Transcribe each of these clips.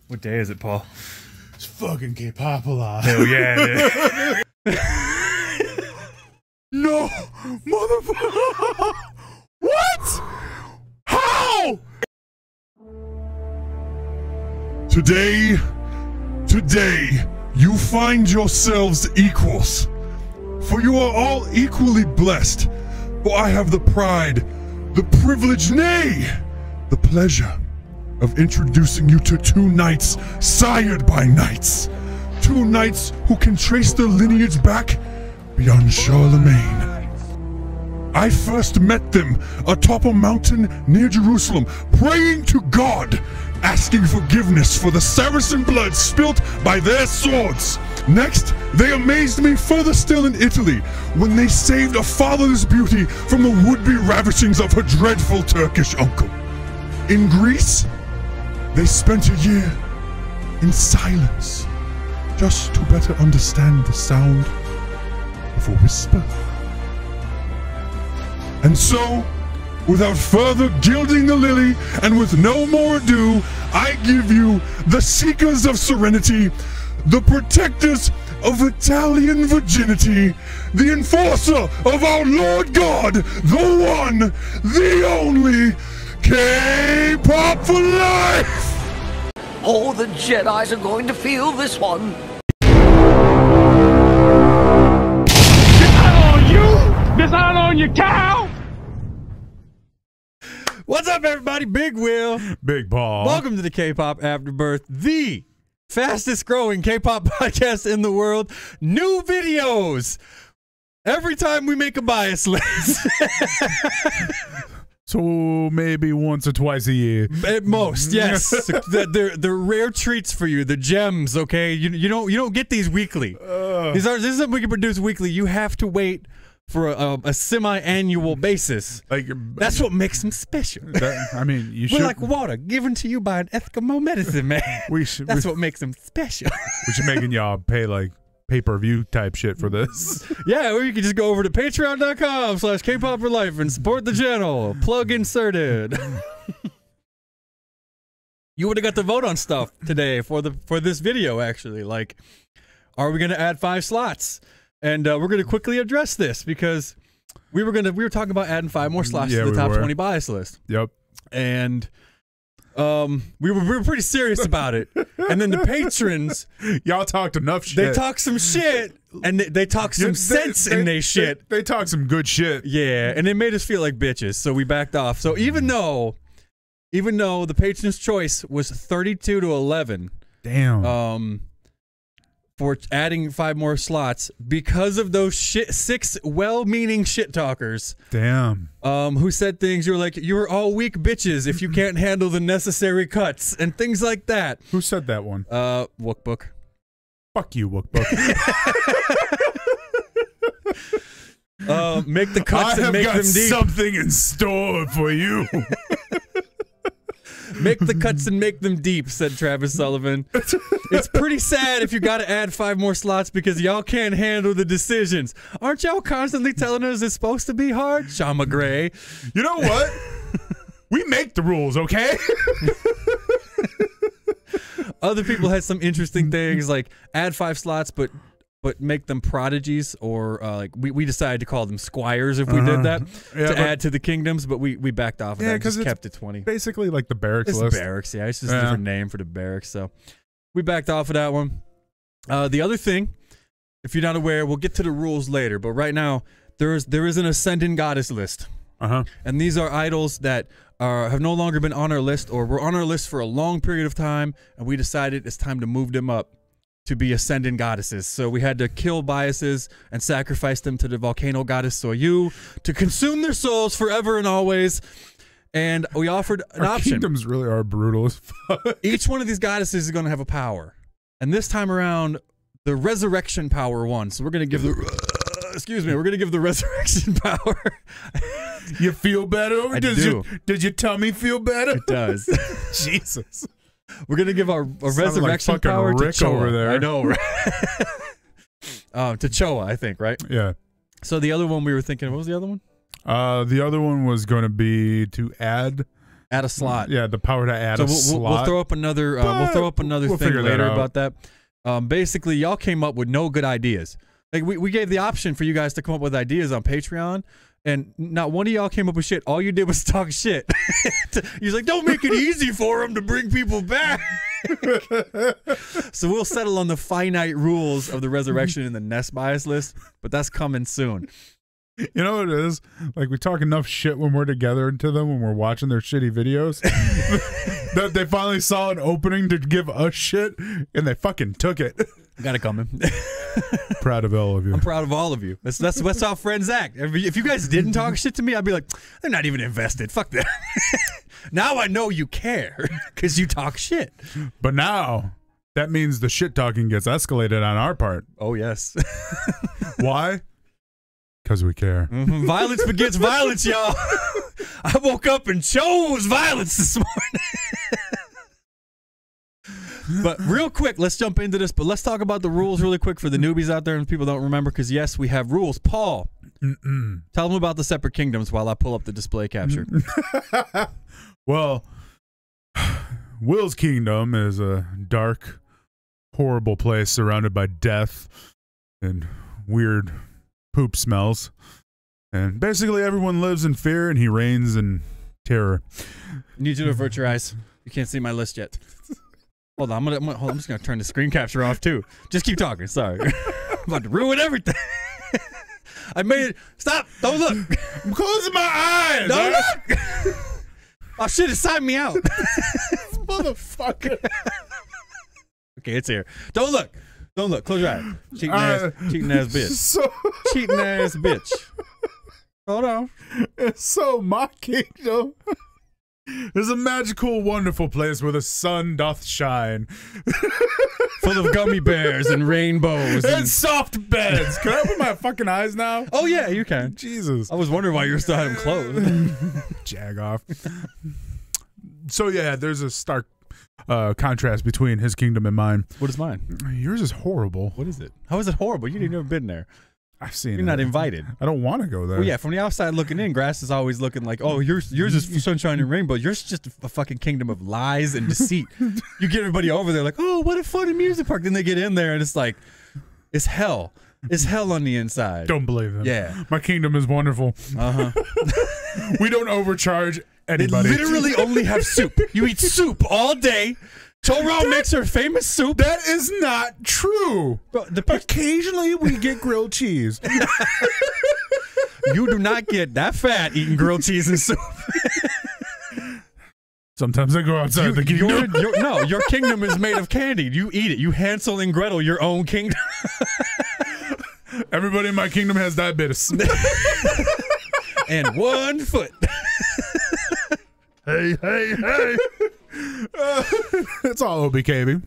What day is it, Paul? It's fucking K-Pop-a-lot. Hell yeah, it is. No, motherfucker! What? How? Today, you find yourselves equals. For you are all equally blessed. For I have the pride, the privilege, nay, the pleasure of introducing you to two knights sired by knights. Two knights who can trace their lineage back beyond Charlemagne. I first met them atop a mountain near Jerusalem, praying to God, asking forgiveness for the Saracen blood spilt by their swords. Next, they amazed me further still in Italy, when they saved a fatherless beauty from the would-be ravishings of her dreadful Turkish uncle. In Greece, they spent a year in silence, just to better understand the sound of a whisper. And so, without further gilding the lily, and with no more ado, I give you the seekers of serenity, the protectors of Italian virginity, the enforcer of our Lord God, the one, the only, K-Pop for life! Oh, the Jedis are going to feel this one. This out on your cow! What's up, everybody? Big Will. Big Paul. Welcome to the K-Pop Afterbirth, the fastest growing K-Pop podcast in the world. New videos every time we make a bias list. So maybe once or twice a year. At most, yes. They're rare treats for you. The gems, okay? You don't get these weekly. This is something we can produce weekly. You have to wait for a semi-annual basis. That's what makes them special. I mean, you should. We're like water given to you by an Eskimo medicine man. That's what makes them special. We should making y'all pay like pay-per-view type shit for this. Yeah, or you can just go over to patreon.com/kpopforlife and support the channel. Plug inserted. You would have got to vote on stuff today for this video, actually. Like, are we gonna add 5 slots? And we're going to quickly address this because we were talking about adding 5 more slots to the top 20 bias list. Yep. And we were pretty serious about it. And then the patrons, y'all talked enough shit. They talked some shit, and they talked some sense in their shit. They talked some good shit. Yeah, and it made us feel like bitches, so we backed off. So even though the patrons' choice was 32 to 11, damn. For adding 5 more slots because of those 6 well-meaning shit talkers. Damn. Who said things you were like, you're all weak bitches if you can't handle the necessary cuts and things like that. Who said that one? Wookbook. Fuck you, Wookbook. Make the cuts and make them deep. I have got something in store for you. Make the cuts and make them deep, said Travis Sullivan. It's pretty sad if you got to add 5 more slots because y'all can't handle the decisions. Aren't y'all constantly telling us it's supposed to be hard? Shama Gray. You know what? We make the rules, okay? Other people had some interesting things like add 5 slots, but make them prodigies, or like we decided to call them squires if we did that to add to the kingdoms, but we backed off of that and just kept it 20. Basically like the barracks list. Barracks, yeah. It's just a different name for the barracks, so we backed off of that one. The other thing, if you're not aware, we'll get to the rules later, but right now there is an ascendant goddess list. And these are idols that have no longer been on our list, or were on our list for a long period of time, and we decided it's time to move them up to be ascendant goddesses. So we had to kill biases and sacrifice them to the volcano goddess Soyu to consume their souls forever and always. And we offered an option. Kingdoms really are brutal as fuck. Each one of these goddesses is going to have a power. And this time around, the resurrection power won. So we're going to give the... excuse me, we're going to give the resurrection power. You feel better? Did your tummy feel better? It does. Jesus. We're gonna give our resurrection like power Rick to Choa. Over there. I know, right? To Choa, I think, right? Yeah. So the other one we were thinking, what was the other one? The other one was going to be to add Add a slot. Yeah, the power to add a slot. We'll throw up another. We'll throw up another thing later about that. Basically, y'all came up with no good ideas. Like we gave the option for you guys to come up with ideas on Patreon, and not one of y'all came up with shit. All you did was talk shit. He's like, don't make it easy for him to bring people back. So we'll settle on the finite rules of the resurrection in the Nest bias list, but that's coming soon. You know what it is? Like, we talk enough shit when we're together to them when we're watching their shitty videos that they finally saw an opening to give us shit, and they fucking took it. Got it coming. Proud of all of you. I'm proud of all of you. That's how friends act. If you guys didn't talk shit to me, I'd be like, they're not even invested. Fuck that. Now I know you care because you talk shit. But now that means the shit talking gets escalated on our part. Oh, yes. Why? Because we care. Mm-hmm. Violence begets violence, y'all. I woke up and chose violence this morning. But real quick, let's jump into this. But let's talk about the rules really quick for the newbies out there and people don't remember. Because, yes, we have rules. Paul, tell them about the separate kingdoms while I pull up the display capture. Well, Will's kingdom is a dark, horrible place surrounded by death and weird poop smells, and basically everyone lives in fear, and he reigns in terror. I need you to avert your eyes. You can't see my list yet. Hold on, I'm just gonna turn the screen capture off too. Just keep talking. Sorry, I'm about to ruin everything. I made it. Stop! Don't look. I'm closing my eyes. Don't look. Oh shit! It signed me out. Motherfucker. Okay, it's here. Don't look. Don't look. Close your eyes. Cheating ass bitch. Cheating ass bitch. Hold on. It's so my kingdom. It's a magical, wonderful place where the sun doth shine. Full of gummy bears and rainbows. And soft beds. Can I open my fucking eyes now? Oh, yeah, you can. Jesus. I was wondering why you still had them closed. Jag off. So, yeah, there's a stark contrast between his kingdom and mine. What is mine? Yours is horrible. What is it? How is it horrible? You've never been there. I've seen it. You're not invited. I don't want to go there. Well, yeah, from the outside looking in, grass is always looking like, oh, yours is sunshine and rainbow. Yours is just a fucking kingdom of lies and deceit. You get everybody over there like, oh, what a fun amusement park. Then they get in there and it's like, it's hell. It's hell on the inside. Don't believe them. Yeah. My kingdom is wonderful. Uh-huh. We don't overcharge anybody. They literally only have soup. You eat soup all day. Cho-Rong makes her famous soup. That is not true. Occasionally we get grilled cheese. You do not get that fat eating grilled cheese and soup. Sometimes I go outside the kingdom. Your kingdom is made of candy. You eat it. You Hansel and Gretel your own kingdom. Everybody in my kingdom has diabetes. And 1 foot. Hey. It's all OBKB.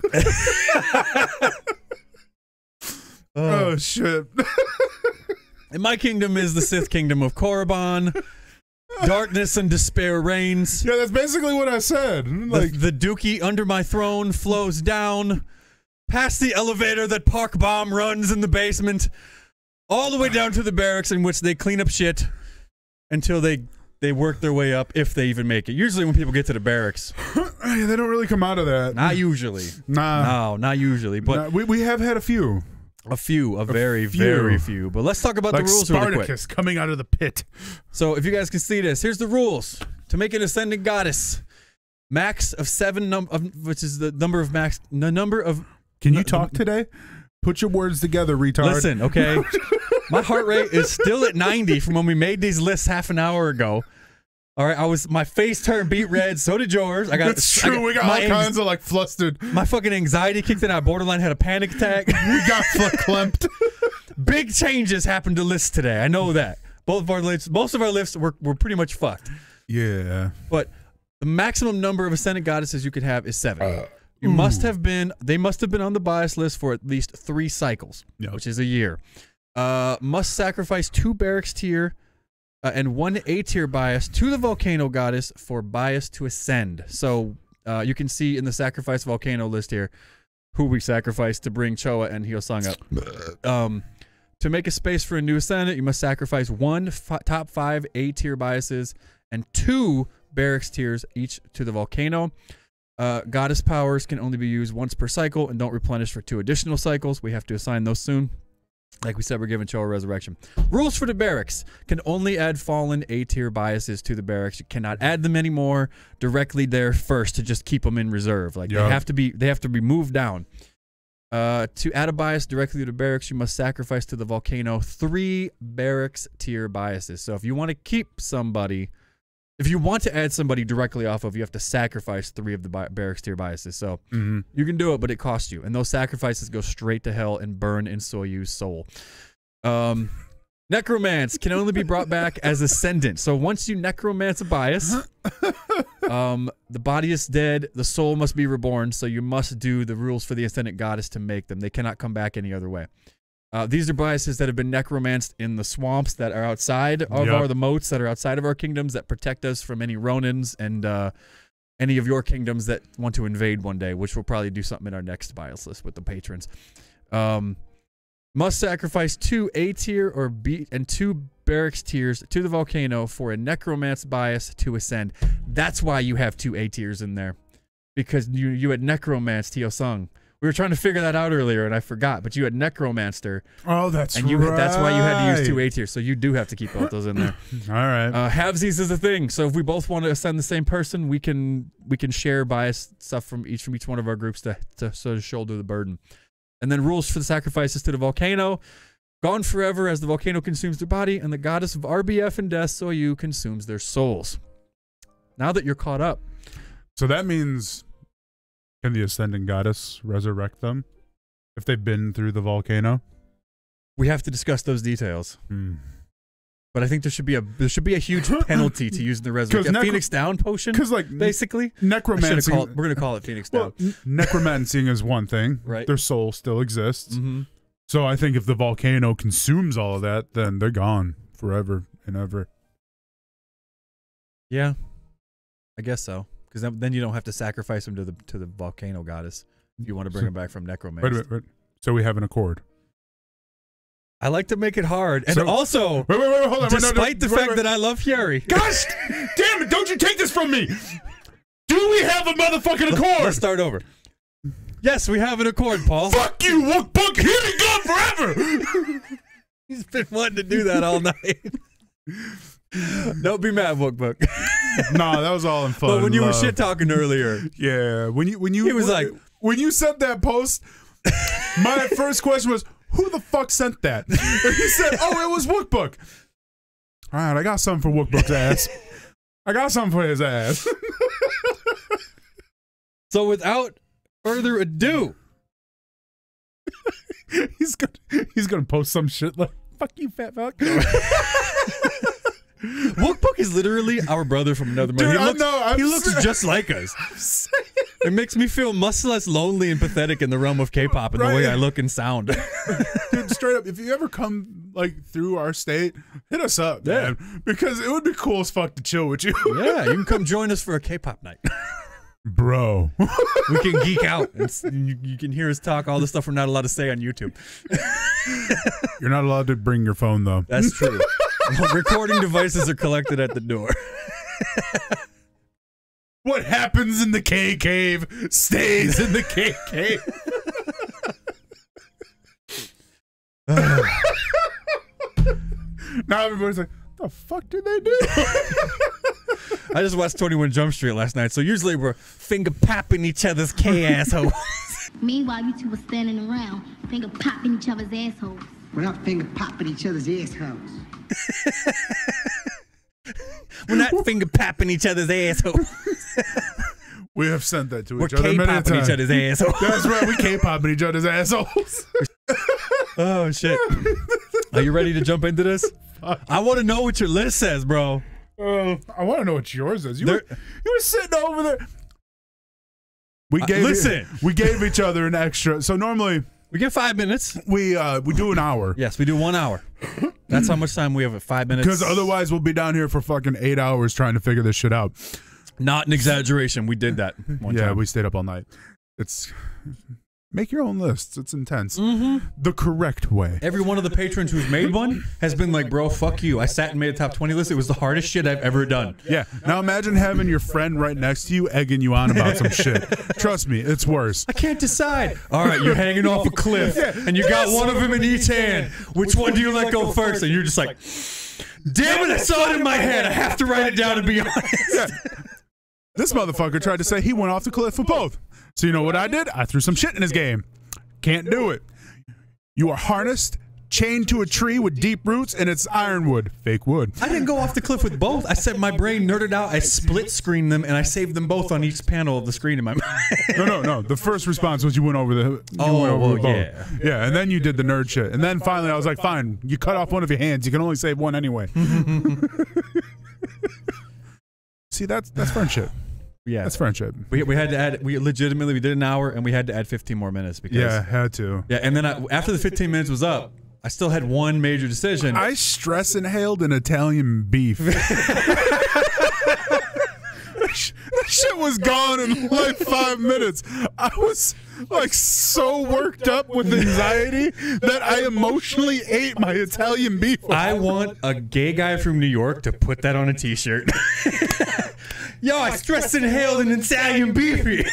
Oh, shit. And my kingdom is the Sith kingdom of Korriban. Darkness and despair reigns. Yeah, that's basically what I said. Like the dookie under my throne flows down past the elevator that Park Bomb runs in the basement, all the way down to the barracks in which they clean up shit until they work their way up, if they even make it. Usually when people get to the barracks. They don't really come out of that. Not usually. Nah. No, not usually. But we have had a few. Very few. But let's talk about like the rules Spartacus really quick. Coming out of the pit. So if you guys can see this, here's the rules. To make an ascendant goddess, max of 7, which is the number of max, the number of... Can you talk today? Put your words together, retard. Listen, okay? My heart rate is still at 90 from when we made these lists half an hour ago. All right, my face turned beet red. So did yours. It's true. We got all kinds of like flustered. My fucking anxiety kicked in. I borderline had a panic attack. We got clamped. Big changes happened to lists today. I know that. Most of our lists were pretty much fucked. Yeah. But the maximum number of ascendant goddesses you could have is 7. They must have been on the bias list for at least 3 cycles, which is a year. Must sacrifice 2 barracks tier and 1 A tier bias to the volcano goddess for bias to ascend. So you can see in the sacrifice volcano list here who we sacrificed to bring Choa and Hyosung up. To make a space for a new ascendant, you must sacrifice 1 top 5 A tier biases and 2 barracks tiers each to the volcano. Goddess powers can only be used once per cycle and don't replenish for 2 additional cycles. We have to assign those soon. Like we said, we're giving Choa Resurrection. Rules for the barracks. Can only add fallen A-tier biases to the barracks. You cannot add them anymore directly there first to just keep them in reserve. Like they have to be moved down. To add a bias directly to the barracks, you must sacrifice to the volcano 3 barracks tier biases. So if you want to keep somebody, if you want to add somebody directly off of, you have to sacrifice 3 of the barracks tier biases. So you can do it, but it costs you. And those sacrifices go straight to hell and burn in Soyu's soul. Necromance can only be brought back as Ascendant. So once you necromance a bias, the body is dead, the soul must be reborn, so you must do the rules for the Ascendant Goddess to make them. They cannot come back any other way. These are biases that have been necromanced in the swamps that are outside of the moats that are outside of our kingdoms that protect us from any Ronins and any of your kingdoms that want to invade one day, which we'll probably do something in our next bias list with the patrons. Must sacrifice 2 A-tier or B and 2 barracks tiers to the volcano for a necromance bias to ascend. That's why you have 2 A-tiers in there, because you had necromanced Teosung. We were trying to figure that out earlier, and I forgot. But you had necromanced her. Oh, that's right. That's why you had to use 2 A-tiers. So you do have to keep both those in there. All right. Halvesies is a thing. So if we both want to ascend the same person, we can share bias stuff from each one of our groups to sort of shoulder the burden. And then rules for the sacrifices to the volcano. Gone forever as the volcano consumes their body, and the goddess of RBF and death, Soyu, consumes their souls. Now that you're caught up. So that means, can the Ascending Goddess resurrect them if they've been through the volcano? We have to discuss those details. But I think there should be a huge penalty to using the resurrection. Phoenix Down potion? Because, like, basically, necromancing. We're going to call it Phoenix Down. Necromancing is one thing. Right. Their soul still exists. So I think if the volcano consumes all of that, then they're gone forever and ever. Yeah, I guess so. Because then you don't have to sacrifice them to the volcano goddess if you want to bring them back from necromancy. Wait. So we have an accord. I like to make it hard, and so, also, wait, hold on. Despite the fact that I love Hyeri. Gosh, damn it! Don't you take this from me? Do we have a motherfucking accord? Let's start over. Yes, we have an accord, Paul. Fuck you, Wookbook. Here we go forever. He's been wanting to do that all night. Don't be mad, Wookbook. No, that was all in fun. But when you were shit talking earlier, yeah, when you he was like, when you sent that post, my first question was, who the fuck sent that? And he said, oh, it was Wookbook. All right, I got something for Wookbook's ass. I got something for his ass. So without further ado, he's gonna post some shit like, fuck you, fat fuck. Wookbook is literally our brother from another mother. He looks just like us. It makes me feel much less lonely and pathetic in the realm of K-pop and the way I look and sound. Dude, straight up, if you ever come like through our state, hit us up, man. Because it would be cool as fuck to chill with you. Yeah, you can come join us for a K-pop night. Bro. We can geek out. You can hear us talk all the stuff we're not allowed to say on YouTube. You're not allowed to bring your phone, though. That's true. Recording devices are collected at the door. What happens in the K cave stays in the K cave. Now everybody's like, the fuck did they do? I just watched 21 Jump Street last night, so usually we're finger popping each other's K assholes. Meanwhile, you two were standing around, finger popping each other's assholes. We're not finger popping each other's assholes. We're not finger popping each other's assholes. We have sent that to we're each other. We're K-popping each other's assholes. That's right, we K-popping each other's assholes. Oh, shit. Are you ready to jump into this? I want to know what your list says, bro. I want to know what yours is. You were sitting over there. We gave each other an extra. So normally we get 5 minutes. We do an hour. Yes, we do 1 hour. That's how much time we have at 5 minutes. Because otherwise we'll be down here for fucking 8 hours trying to figure this shit out. Not an exaggeration. We did that one time. Yeah, we stayed up all night. It's Make your own lists. It's intense. Mm-hmm. The correct way. Every one of the patrons who's made one has been like, bro, fuck you. I sat and made a top 20 list. It was the hardest shit I've ever done. Yeah. Now imagine having your friend right next to you egging you on about some shit. Trust me, it's worse. I can't decide. All right, you're hanging off a cliff, and you got one of them in each hand. Which one do you let go first? And you're just like, damn it, I saw it in my head. I have to write it down and be honest. Yeah. This motherfucker tried to say he went off the cliff for both. So you know what I did? I threw some shit in his game. Can't do it. You are harnessed, chained to a tree with deep roots, and it's ironwood. Fake wood. I didn't go off the cliff with both. I said my brain nerded out. I split screened them, and I saved them both on each panel of the screen in my mind. No. The first response was you went over the. Yeah. Yeah, and then you did the nerd shit, and then finally I was like, fine. You cut off one of your hands. You can only save one anyway. See, that's friendship. Yeah, that's friendship. We had to add. We legitimately did an hour, and we had to add 15 more minutes because. Yeah, had to. Yeah, and then after the 15 minutes was up, I still had one major decision. I stress inhaled an Italian beef. That shit was gone in like 5 minutes. I was like so worked up with anxiety that I emotionally ate my Italian beef. I want a gay guy from New York to put that on a t-shirt. Yo, I stress inhaled an Italian beefy.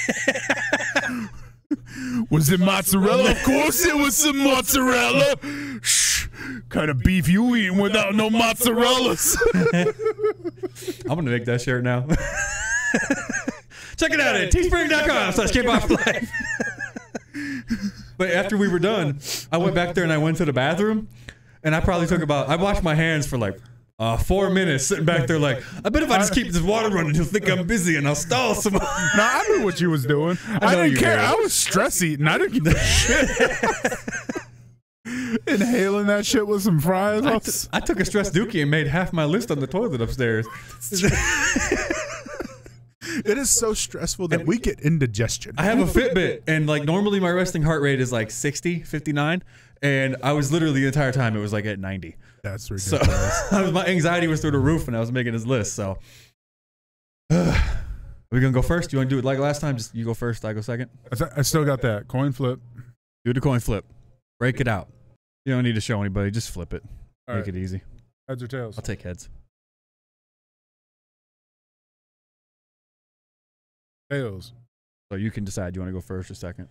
Was it mozzarella? Of course it was some mozzarella. Shh. Kind of beef you eating without no mozzarellas? I'm going to make that shirt now. Check it out at teespring.com/K-pop life. But after we were done, I went back there and I went to the bathroom. And I probably I washed my hands for like 4 minutes sitting back there like, I bet if I just keep this water running, he'll think I'm busy and I'll stall some more. No, I knew what you was doing. I didn't care. I was stress eating. I didn't give a shit. Inhaling that shit with some fries. I took a stress dookie and made half my list on the toilet upstairs. It is so stressful that we get indigestion. I have a Fitbit, and like normally my resting heart rate is like 60, 59, and I was literally the entire time it was like at 90. That's ridiculous. So my anxiety was through the roof when I was making his list. So are we gonna go first? Do you want to do it like last time? Just you go first, I go second. I still got that coin flip. Do the coin flip. Break it out. You don't need to show anybody. Just flip it. Make it easy. Heads or tails? I'll take heads. Tails. So you can decide. Do you want to go first or second?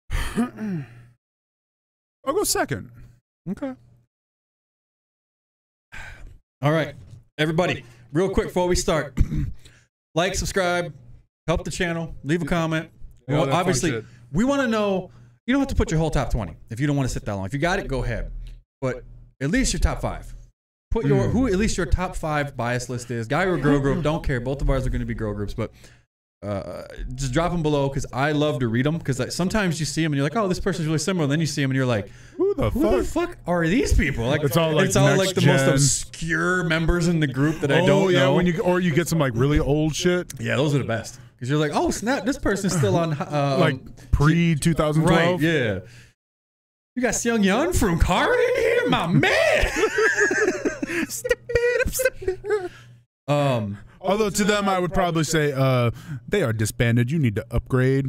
I'll go second. Okay. All right, everybody, real quick before we start, like, subscribe, help the channel, leave a comment. Well, obviously, we want to know. You don't have to put your whole top 20 if you don't want to sit that long. If you got it, go ahead. But at least your top 5. Put your who at least your top 5 bias list is. Guy or girl group, don't care. Both of ours are going to be girl groups, but just drop them below because I love to read them because sometimes you see them and you're like, oh, this person's really similar. And then you see them and you're like, who the fuck are these people? Like it's all like the most obscure members in the group that I don't know. When you get some like really old shit. Yeah, those are the best because you're like, oh snap, this person's still on like pre 2012. Right? Yeah. You got Seung Yeon from Kara in here, my man. Step it up. Although to them, I would probably say they are disbanded. You need to upgrade.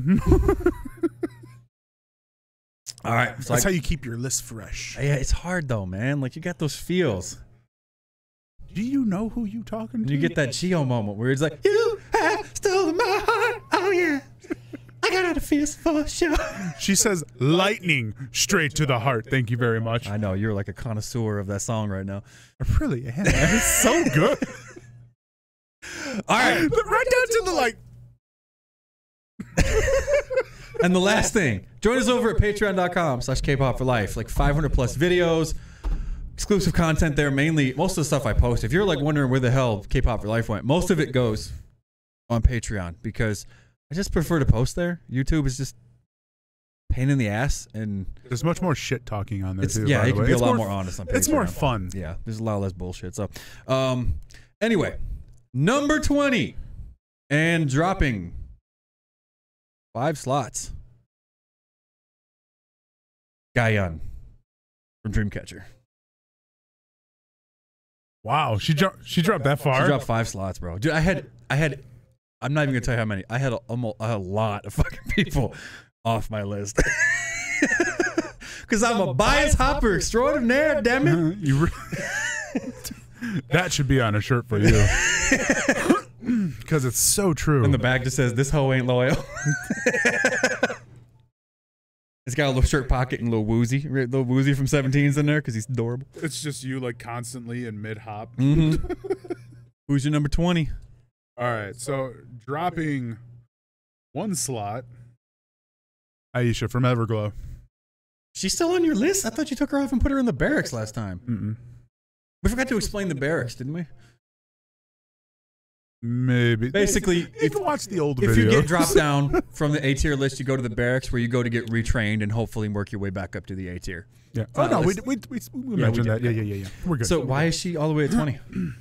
All right. So that's how you keep your list fresh. Yeah, it's hard though, man. Like you got those feels. Do you know who you talking to? You get that Geo moment where it's like, you have stolen my heart. Oh yeah. I got out of feels for sure. She says lightning straight to the heart. Thank you very much. I know you're like a connoisseur of that song right now. I really am. It's so good. All right. Right down to the like. And the last thing, join us over at patreon.com/Kpop for life. Like 500 plus videos, exclusive content there. Mainly, most of the stuff I post. If you're like wondering where the hell Kpop for life went, most of it goes on Patreon because I just prefer to post there. YouTube is just pain in the ass, and there's much more shit talking on there too. Yeah, it can be a lot more honest on Patreon. It's more fun. Yeah, there's a lot less bullshit. So, anyway, number 20 and dropping 5 slots. Gayeon from Dreamcatcher. Wow, she dropped that far. She dropped 5 slots, bro. Dude, I had. I'm not even gonna tell you how many. I had a lot of fucking people off my list. Because I'm a bias hopper extraordinaire, damn it. That should be on a shirt for you. Because it's so true. And the back just says, "This hoe ain't loyal." It's got a little shirt pocket and little woozy from 17's in there because he's adorable. It's just you like constantly in mid-hop. Mm-hmm. Who's your number 20? All right, so dropping one slot, Aisha from Everglow. She's still on your list? I thought you took her off and put her in the barracks last time. Mm-mm. We forgot to explain the barracks, didn't we? Maybe. Basically, you can watch the old video. If you get dropped down from the A tier list, you go to the barracks where you go to get retrained and hopefully work your way back up to the A tier. Yeah. Oh, no, we mentioned that. Yeah. We're good. So why is she all the way at 20?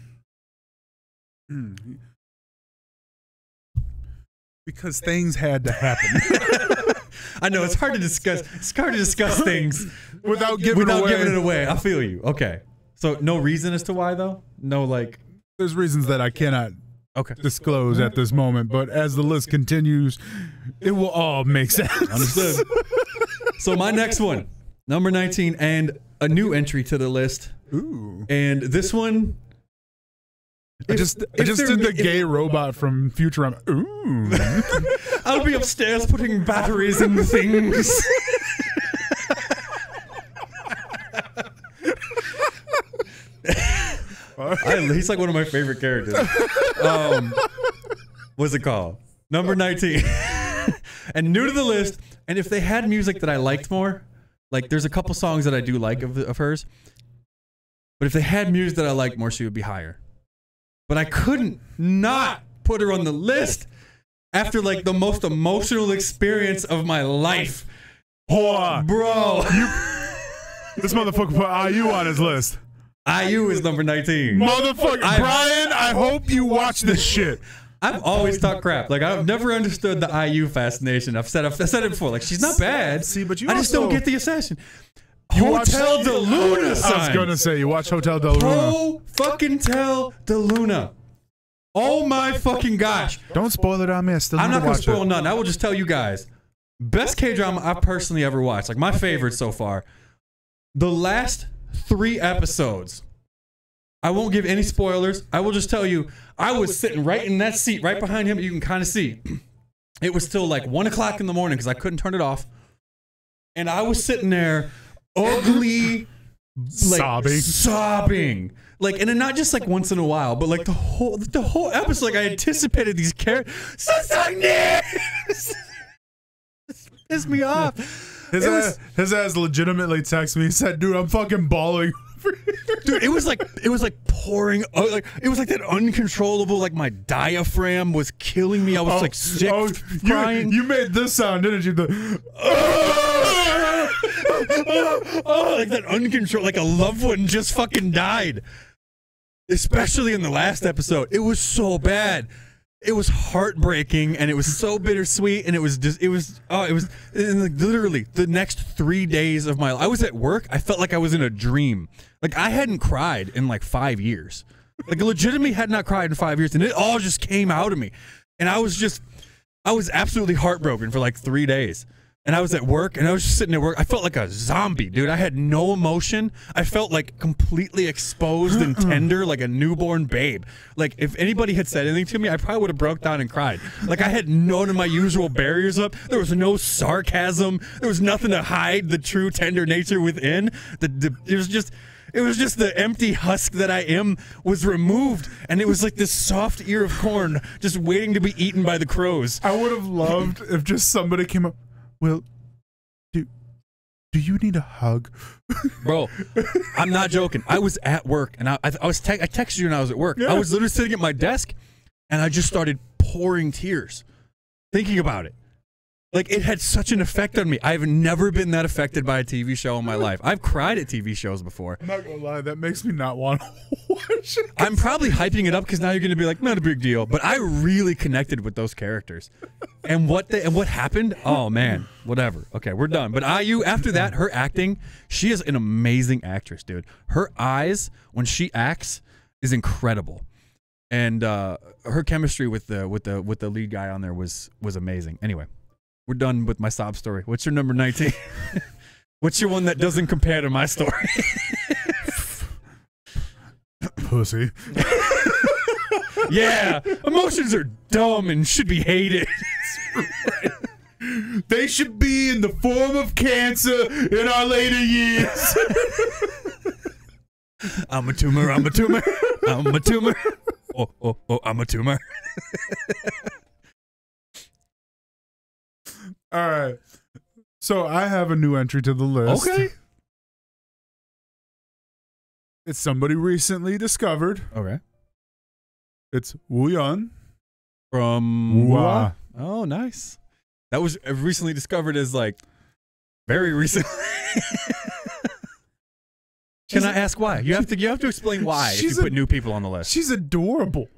Because things had to happen. I know, it's hard to discuss. It's hard to discuss things without giving it away. I feel you. Okay. So no reason as to why, though? No, like... There's reasons that I cannot disclose at this moment, but as the list continues, it will all make sense. Understood. So my next one, number 19, and a new entry to the list. Ooh. And this one... I just did the gay robot from Futurama. Ooh. I'll be upstairs putting batteries in things. He's like one of my favorite characters. What's it called? Number 19. And new to the list. And if they had music that I liked more, like there's a couple songs that I do like of hers. But if they had music that I liked more, she would be higher. But I couldn't not put her on the list after like the most emotional experience of my life. Bro. This motherfucker put IU on his list. IU is number 19. Motherfucker. Brian, I hope you watch this shit. I've always talked crap. Like, I've never understood the IU fascination. I've said it before. Like, she's not bad. See, but you I just don't get the assassin. You Hotel de Luna. I was going to say, you watch Hotel de Luna. Hotel de Luna. Oh my fucking gosh. Don't spoil it on me. I'm not going to spoil none. I will just tell you guys. Best K-drama I've personally ever watched. Like, my favorite so far. The last 3 episodes. I won't give any spoilers. I will just tell you, I was sitting right in that seat, right behind him. You can kind of see. It was still like 1 o'clock in the morning because I couldn't turn it off. And I was sitting there, ugly, like, sobbing. Like, and then not just like once in a while, but like the whole episode. Like, I anticipated these characters. Pissed me off. His ass legitimately texted me. He said, "Dude, I'm fucking bawling." Dude, it was like pouring. Like, it was like that uncontrollable. Like, my diaphragm was killing me. I was like sick, crying. You made this sound, didn't you? Like that uncontrolled. Like a loved one just fucking died. Especially in the last episode, it was so bad. It was heartbreaking, and it was so bittersweet, and it was literally the next 3 days of my life. I was at work. I felt like I was in a dream. Like, I hadn't cried in like 5 years. Like, legitimately had not cried in 5 years, and it all just came out of me. And I was absolutely heartbroken for like 3 days. And I was at work, and I was just sitting at work. I felt like a zombie, dude. I had no emotion. I felt like completely exposed and tender, like a newborn babe. Like, if anybody had said anything to me, I probably would have broke down and cried. Like, I had none of my usual barriers up. There was no sarcasm. There was nothing to hide the true tender nature within. It was just the empty husk that I am was removed, and it was like this soft ear of corn just waiting to be eaten by the crows. I would have loved if just somebody came up. Well, do you need a hug? Bro, I'm not joking. I was at work, and I texted you when I was at work. Yeah. I was literally sitting at my desk, and I just started pouring tears thinking about it. Like, it had such an effect on me. I've never been that affected by a TV show in my life. I've cried at TV shows before. I'm not going to lie. That makes me not want to watch it. I'm probably hyping it up because now you're going to be like, not a big deal. But I really connected with those characters. And what happened? Oh, man. Whatever. Okay, we're done. But IU, after that, her acting, she is an amazing actress, dude. Her eyes, when she acts, is incredible. And her chemistry with the lead guy on there was amazing. Anyway. We're done with my sob story. What's your number 19? What's your one that doesn't compare to my story? Pussy. Yeah, emotions are dumb and should be hated. They should be in the form of cancer in our later years. I'm a tumor. I'm a tumor. I'm a tumor. Oh, I'm a tumor. All right. So I have a new entry to the list. Okay. It's somebody recently discovered. Okay. It's Wooyeon. From Wah. Oh, nice. That was recently discovered as like very recently. Can I ask why? You have to explain why if you put new people on the list. She's adorable.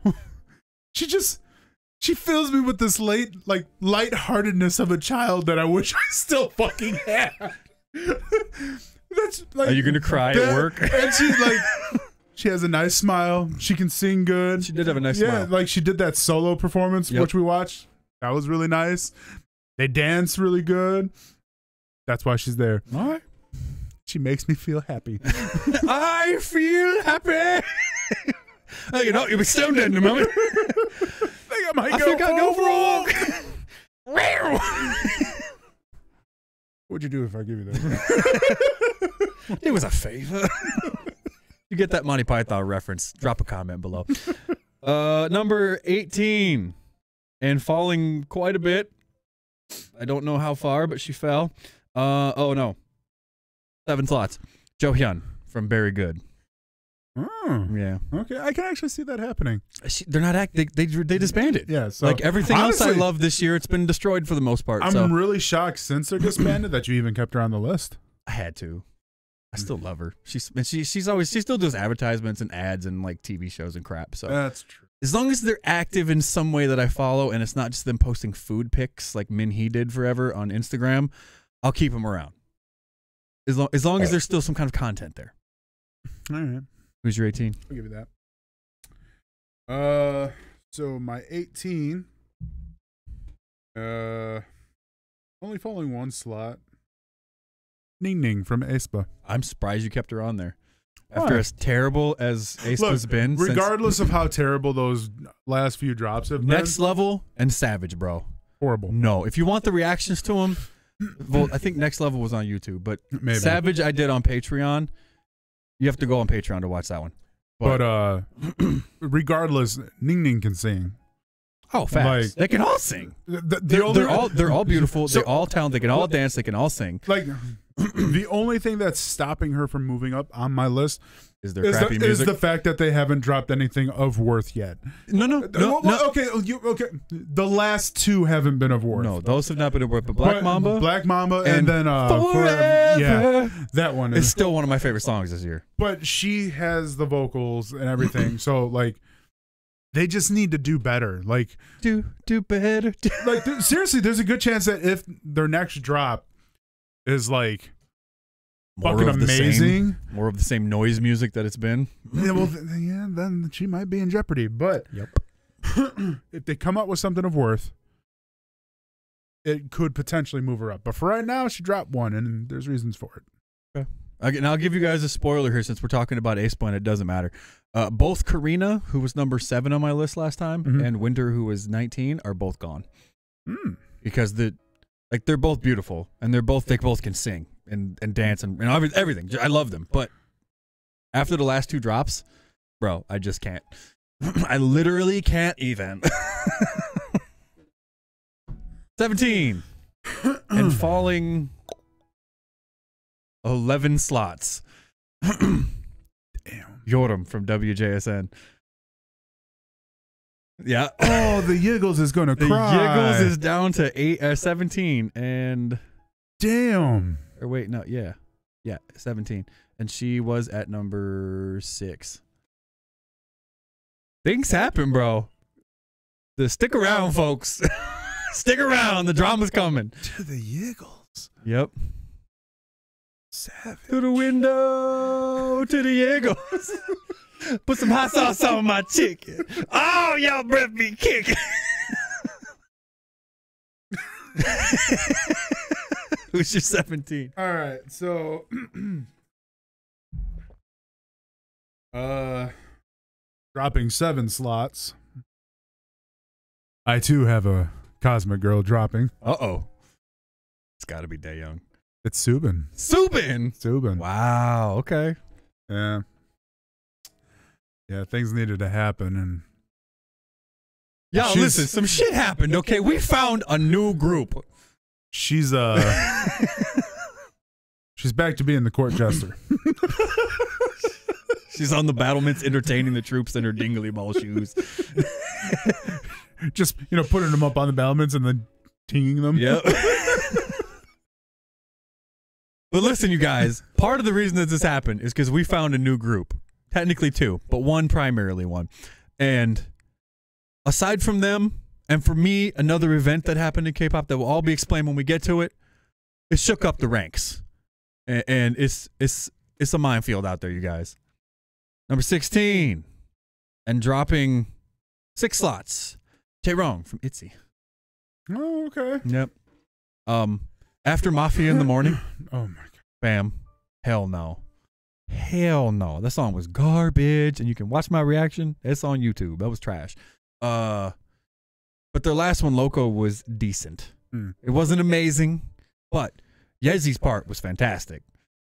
She fills me with this lightheartedness of a child that I wish I still fucking had. That's like, are you gonna cry at work? And she has a nice smile. She can sing good. She did have a nice smile. Yeah, like she did that solo performance, which we watched. That was really nice. They dance really good. That's why she's there. All right. She makes me feel happy. I feel happy. You know, you'll be stoned in a moment. I think I'll go for a walk. What'd you do if I give you that? It was a favor. You get that Monty Python reference, drop a comment below. Number 18. And falling quite a bit. I don't know how far, but she fell. Oh, no. 7 slots. Jo Hyun from Very Good. Oh, yeah. Okay, I can actually see that happening. They're not acting. They disbanded. Yeah, so like everything honestly, else I love this year, it's been destroyed for the most part. I'm really shocked since they're disbanded that you even kept her on the list. I had to. I still love her. She still does advertisements and ads and like TV shows and crap. So that's true. As long as they're active in some way that I follow, and it's not just them posting food pics like Minhee did forever on Instagram, I'll keep them around. As long as there's still some kind of content there. All right. Who's your 18? I'll give you that. So my 18, only falling 1 slot. Ning Ning from aespa. I'm surprised you kept her on there. After as terrible as aespa's been. Regardless of how terrible those last few drops have been. Next Level and Savage, bro. Horrible. No. If you want the reactions to them, well, I think Next Level was on YouTube, but maybe. Savage I did on Patreon. You have to go on Patreon to watch that one. But regardless, Ning Ning can sing. Oh, facts. Like, they can all sing. They're all beautiful. They're all talented. They can all dance. They can all sing. Like the only thing that's stopping her from moving up on my list is their crappy music. Is the fact that they haven't dropped anything of worth yet. No. Okay, okay. The last 2 haven't been of worth. No, those have not been of worth. But Black Mamba, and then Forever. Yeah, that one is still one of my favorite songs this year. But she has the vocals and everything, so like. They just need to do better. Like do better. Like seriously, there's a good chance that if their next drop is like fucking amazing, more of the same noise music that it's been. Yeah, well, then she might be in jeopardy. But if they come up with something of worth, it could potentially move her up. But for right now, she dropped 1, and there's reasons for it. Okay. Now I'll give you guys a spoiler here since we're talking about aespa and it doesn't matter. Both Karina, who was number 7 on my list last time, and Winter, who was 19, are both gone. Because they're both beautiful and they both can sing and dance and everything. I love them, but after the last 2 drops, bro, I just can't. I literally can't even. 17 and falling 11 slots. Damn. Yoram from WJSN. Yeah. Oh, the Yiggles is going to cry. The Yiggles is down to 17 and damn. Or wait, no, yeah. 17. And she was at number 6. Things happen, bro. Stick around, folks. Stick around. The drama's coming. To the Yiggles. Yep. Savage. To the window, to the Eagles. Put some hot sauce on my chicken. Oh, y'all breath be kicking. Who's your 17? All right, so dropping 7 slots. I too have a Cosmic Girl dropping. Uh-oh. It's got to be Daeyoung. It's Subin. Subin. Wow, okay. Yeah. Yeah, things needed to happen, and yo, listen, some shit happened, okay? We found a new group. She's she's back to being the court jester. She's on the battlements entertaining the troops in her dingly ball shoes. Just, putting them up on the battlements and then tinging them. Yep. But listen, you guys, part of the reason that this happened is because we found a new group. Technically 2, but primarily one. And aside from them, and for me, another event that happened in K-pop that will all be explained when we get to it, it shook up the ranks. And it's a minefield out there, you guys. Number 16, and dropping 6 slots, Taerong from ITZY. Oh, okay. Yep. After Mafia in the Morning. Oh my god. Bam. Hell no. Hell no. That song was garbage, and you can watch my reaction. It's on YouTube. That was trash. But their last one, Loco, was decent. It wasn't amazing, but Yezi's part was fantastic.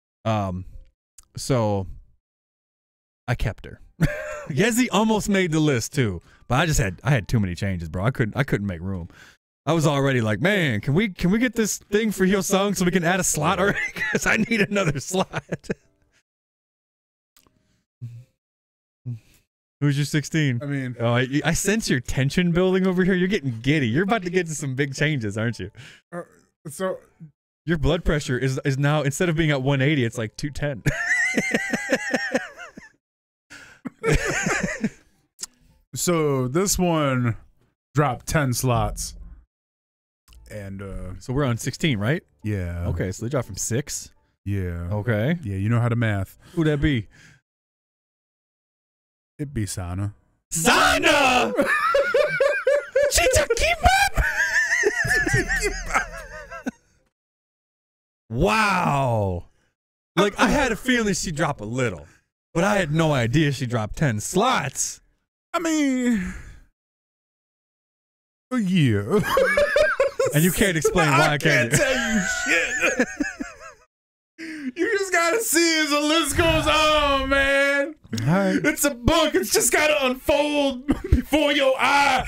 So I kept her. Yezi almost made the list too, but I had too many changes, bro. I couldn't make room. I was already like, man, can we get this thing for Hyosung so we can add a slot already? Because I need another slot. Who's your 16? I mean, oh, I sense your tension building over here. You're getting giddy. You're about to get to some big changes, aren't you? So your blood pressure is now, instead of being at 180, it's like 210. So this one dropped 10 slots. And so we're on 16, right? Yeah. Okay, so they dropped from 6. Yeah. Okay. Yeah, you know how to math. Who'd that be? It'd be Sana. Sana! Chitakibap! Wow. Like, I had a feeling she'd drop a little, but I had no idea she dropped 10 slots. I mean, yeah. And you can't explain why, can you? I can't tell you shit. You just gotta see as the list goes on, man. All right. It's a book. It's just gotta unfold before your eyes.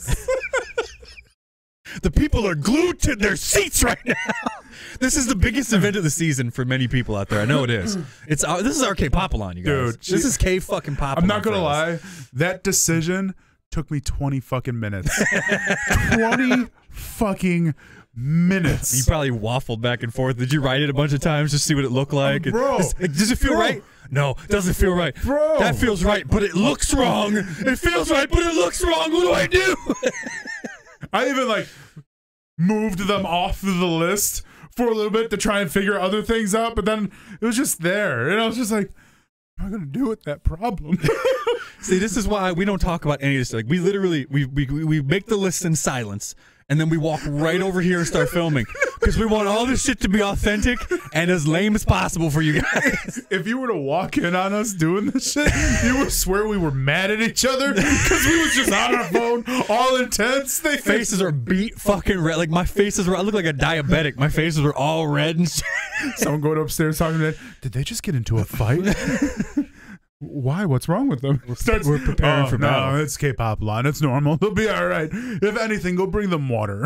The people are glued to their seats right now. This is the biggest event of the season for many people out there. I know it is. This is our K-Popalon, you guys. Dude, this is K-fucking-Popalon. I'm not gonna lie. That decision took me 20 fucking minutes. 20 fucking minutes. You probably waffled back and forth. Did you write it a bunch of times just to see what it looked like? Bro. Does it feel right? No, it doesn't feel right. Bro. That feels right, but it looks wrong. It feels right, but it looks wrong. What do I do? I even moved them off of the list for a little bit to try and figure other things out, but then it was just there. And I was just like, what am I going to do with that problem? See, this is why we don't talk about any of this. Like, we literally, we make the list in silence, and then we walk right over here and start filming because we want all this shit to be authentic and as lame as possible for you guys. If you were to walk in on us doing this shit, you would swear we were mad at each other because we was just on our phone, all intense. Faces are beat fucking red. Like, my faces were, I look like a diabetic. My faces were all red and shit. Someone going upstairs talking to them. Did they just get into a fight? Why? What's wrong with them? We're preparing for battle. No, it's K-Popalon. It's normal. They'll be all right. If anything, go bring them water.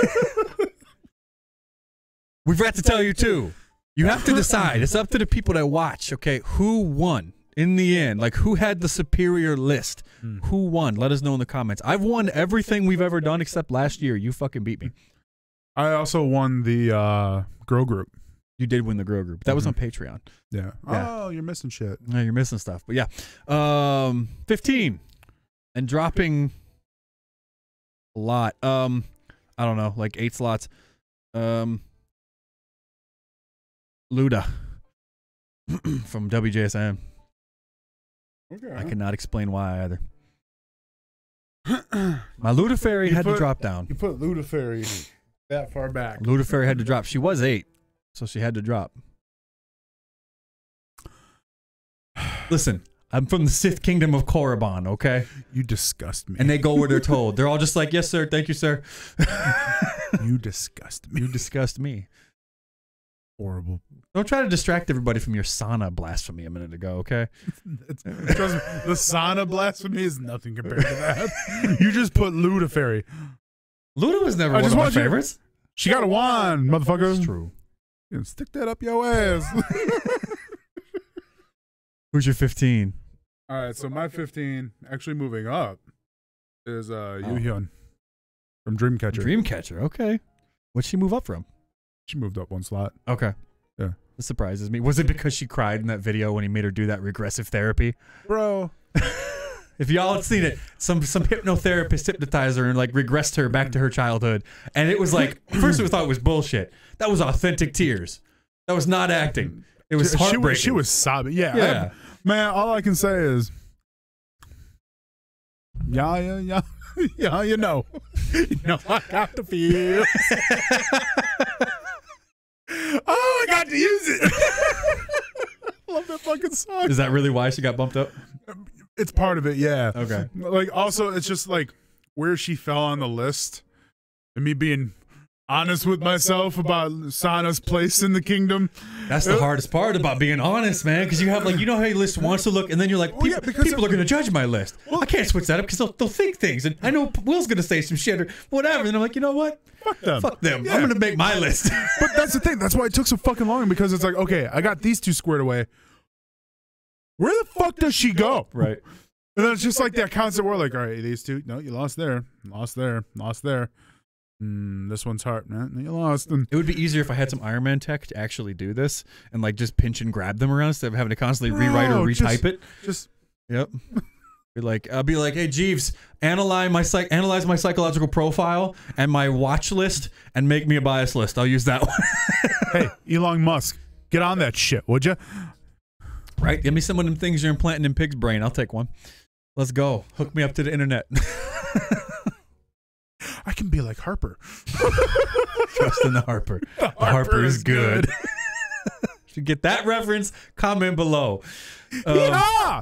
We forgot to tell you, too. You have to decide. It's up to the people that watch, okay, who won in the end. Like, who had the superior list? Who won? Let us know in the comments. I've won everything we've ever done except last year. You fucking beat me. I also won the girl group. You did win the girl group. That was on Patreon. Yeah. Oh, you're missing shit. Yeah, you're missing stuff. But yeah. 15. And dropping a lot. I don't know, like 8 slots. Luda from WJSN. Okay. I cannot explain why either. My Luda Fairy had to drop down. You put Luda Fairy that far back. Luda had to drop. She was 8, so she had to drop. Listen, I'm from the Sith Kingdom of Korriban, okay? You disgust me. And they go where they're told. They're all just like, yes, sir. Thank you, sir. You disgust me. You disgust me. Horrible. Don't try to distract everybody from your sauna blasphemy a minute ago, okay? Trust me, the sauna blasphemy is nothing compared to that. You just put Luda Fairy. Luda was never one of my favorites. She got a wand, motherfucker. That's true. You know, stick that up your ass. Who's your 15? All right, so my 15, actually moving up, is Yoo-hyun from Dreamcatcher. Dreamcatcher, okay. What'd she move up from? She moved up 1 slot. Okay. Yeah. That surprises me. Was it because she cried in that video when he made her do that regressive therapy? Bro. If y'all had seen it, some hypnotherapist hypnotized her and like regressed her back to her childhood. And it was like, first we thought it was bullshit. That was authentic tears. That was not acting. It was heartbreaking. She was sobbing. Yeah. Yeah. Man, all I can say is, yeah, you know. You know, I got the feel. Oh, I got to use it. I love that fucking song. Is that really why she got bumped up? It's part of it, yeah. Okay. Like, also, it's just like where she fell on the list, and me being honest with myself about Sana's place in the kingdom. That's the hardest part about being honest, man, because you have like, you know how your list wants to look, and then you're like, people are going to judge my list. I can't switch that up because they'll think things, and I know Will's going to say some shit or whatever, and I'm like, you know what? Fuck them. Fuck them. Yeah. I'm going to make my list. But that's the thing. That's why it took so fucking long, because it's like, okay, I got these 2 squared away. Where the fuck does she go? Right. And then it's just like that constant war, like, all right, these 2, no, you lost there, lost there, lost there. This one's hard, man. You lost. And it would be easier if I had some Iron Man tech to actually do this and like just pinch and grab them around instead of having to constantly rewrite or retype it. Yep. I'll be like, hey Jeeves, analyze my psychological profile and my watch list and make me a bias list. I'll use that one. Hey, Elon Musk, get on that shit, would you? Right. Give me some of them things you're implanting in Pig's brain. I'll take one. Let's go. Hook me up to the internet. I can be like Harper. Trust in the Harper. The Harper is good. If you get that reference, comment below. Yeah!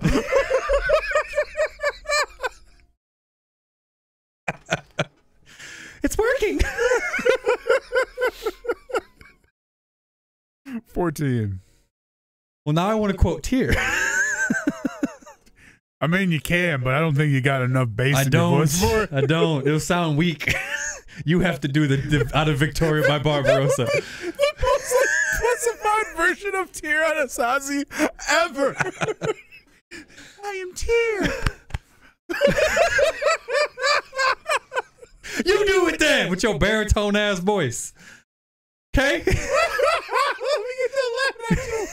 It's working. 14. Well, now I want to quote Tyr. I mean, you can, but I don't think you got enough bass in your voice for it. I don't. It'll sound weak. You have to do the Out of Victoria by Barbarossa. The most pussified version of Tyr Anasazi ever. I am Tyr. You do it then with your baritone ass voice. Okay? Let me get the laugh at you.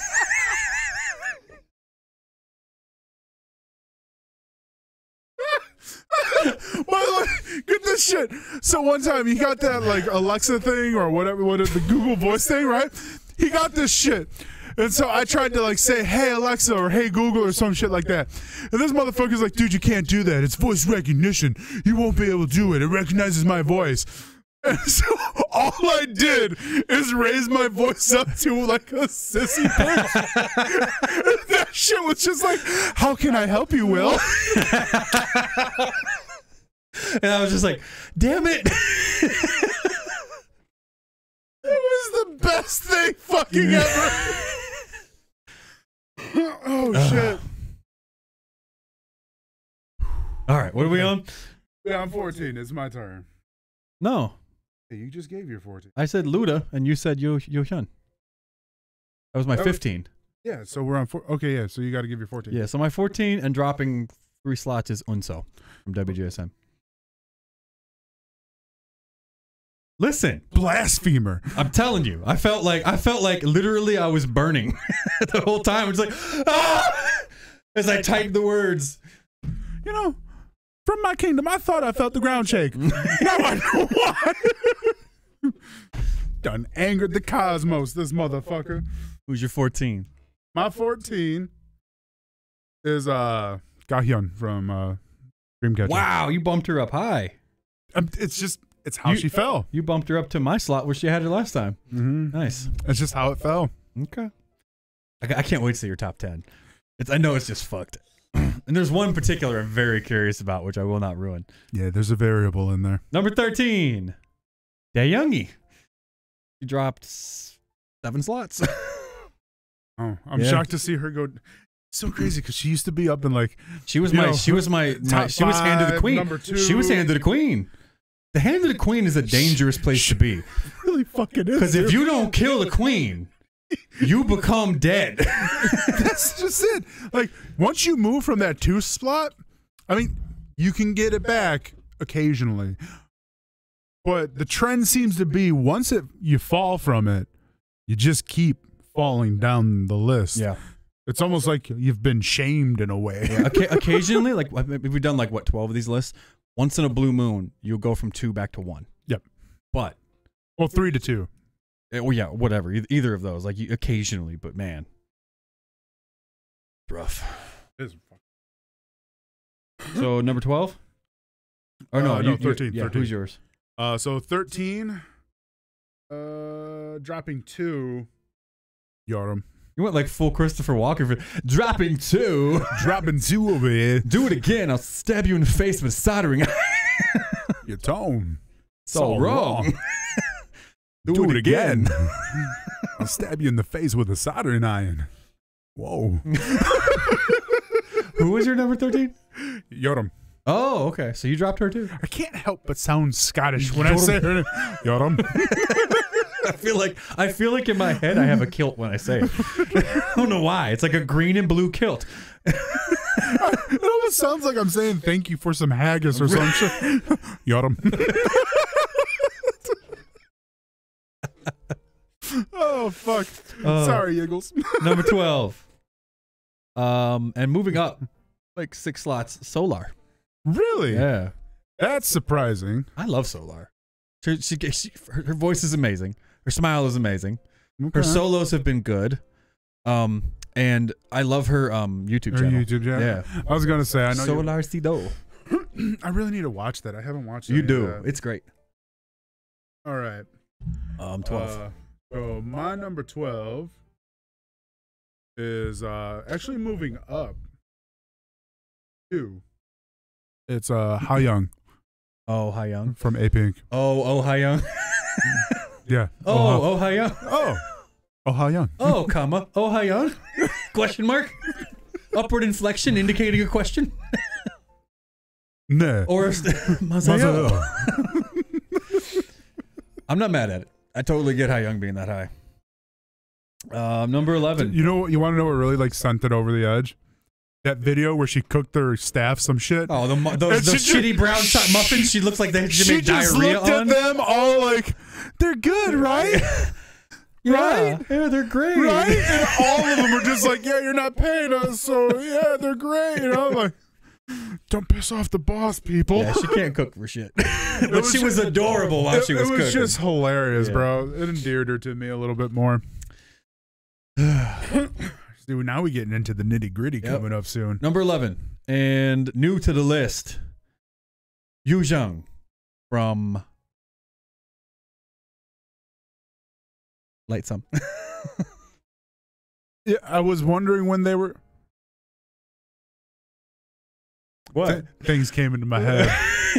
By the way, get this shit. So one time he got that like Alexa thing or whatever, the Google Voice thing, right? He got this shit. And so I tried to like say, hey Alexa or hey Google or some shit like that. And this motherfucker's like, dude, you can't do that. It's voice recognition. You won't be able to do it. It recognizes my voice. And so all I did is raise my voice up to like a sissy bitch. That shit was just like, how can I help you, Will? And I was just like, damn it. It was the best thing fucking ever. Oh, shit. All right, what are we on? Yeah, I'm 14. It's my turn. No. Hey, you just gave your 14. I said Luda, and you said Yoo-hyun. That was my 15. Yeah, so we're on 4. Okay, yeah, so you got to give your 14. Yeah, so my 14 and dropping 3 slots is Unso from WGSM. Listen, blasphemer. I'm telling you, I felt like literally I was burning the whole time. It's like, ah! As I typed the words. You know, from my kingdom, I thought I felt the ground shake. Now I know why. Done angered the cosmos, this motherfucker. Who's your 14? My 14 is Ga-hyun from Dreamcatcher. Wow, you bumped her up high. It's just It's how she fell. You bumped her up to my slot where she had her last time. Nice. It's just how it fell. Okay. I can't wait to see your top 10. I know it's just fucked. And there's one in particular I'm very curious about, which I will not ruin. Yeah, there's a variable in there. Number 13, Dayoungi. She dropped 7 slots. Oh, I'm shocked to see her go. So crazy because she used to be up in like she was hand of the queen. Number 2. She was hand of the queen. The hand of the queen is a dangerous place to be. Really fucking is. Because if you don't kill the queen, you become dead. That's just it. Like once you move from that 2 spot, I mean, you can get it back occasionally, but the trend seems to be once you fall from it, you just keep falling down the list. Yeah. It's almost like you've been shamed in a way. Yeah. Occasionally, like we've done like what 12 of these lists. Once in a blue moon, you'll go from 2 back to 1. Yep. But 3 to 2. Well, yeah, whatever. Either of those, like occasionally. But man, it's rough. It is. So number 12. Or no, 13. Yeah, 13. who's yours? So 13. Dropping 2. Yoram. You went like full Christopher Walker. Dropping 2. Dropping 2 over here. Do it again. I'll stab you in the face with a soldering iron. Your tone. It's all wrong. Do it again. I'll stab you in the face with a soldering iron. Whoa. Who was your number 13? Yoram. Oh, okay. So you dropped her too. I can't help but sound Scottish when I say her name. Yoram. I feel like in my head I have a kilt when I say it. I don't know why. It's like a green and blue kilt. It almost sounds like I'm saying thank you for some haggis or some shit. Yoram. Oh fuck. Sorry, Eagles. Number 12. And moving up like 6 slots, Solar. Really? Yeah. That's surprising. I love Solar. Her voice is amazing. Her smile is amazing. Okay. Her solos have been good. And I love her YouTube channel. YouTube channel. Yeah. I was gonna say I know Solar Sido. I really need to watch that. I haven't watched it. You do. It's great. All right. 12. So my number 12 is actually moving up 2. It's Ha-Young. Oh, Ha-Young from A-Pink. Oh, Ha-Young. Yeah. Oh, Ha-Young. Oh, Ha-Young. Oh, comma. Oh, Ha-Young. Question mark. Upward inflection indicating a question. No. Or Masayo. I'm not mad at it. I totally get Ha-Young being that high. Number 11. You know, you want to know what really like sent it over the edge? That video where she cooked their staff some shit. Oh, those shitty brown muffins. She looks like they made diarrhea on. She just looked at them all like, they're good, right? Yeah, yeah, they're great. Right? And all of them were just like, yeah, you're not paying us, so yeah, they're great. You know, like, don't piss off the boss, people. Yeah, she can't cook for shit. But she was adorable while she was cooking. It was just hilarious, bro. It endeared her to me a little bit more. Dude, now we're getting into the nitty gritty coming up soon. Number 11, and new to the list, Yu Zhang from Lightsum. Yeah, I was wondering when they were. What? Things came into my head.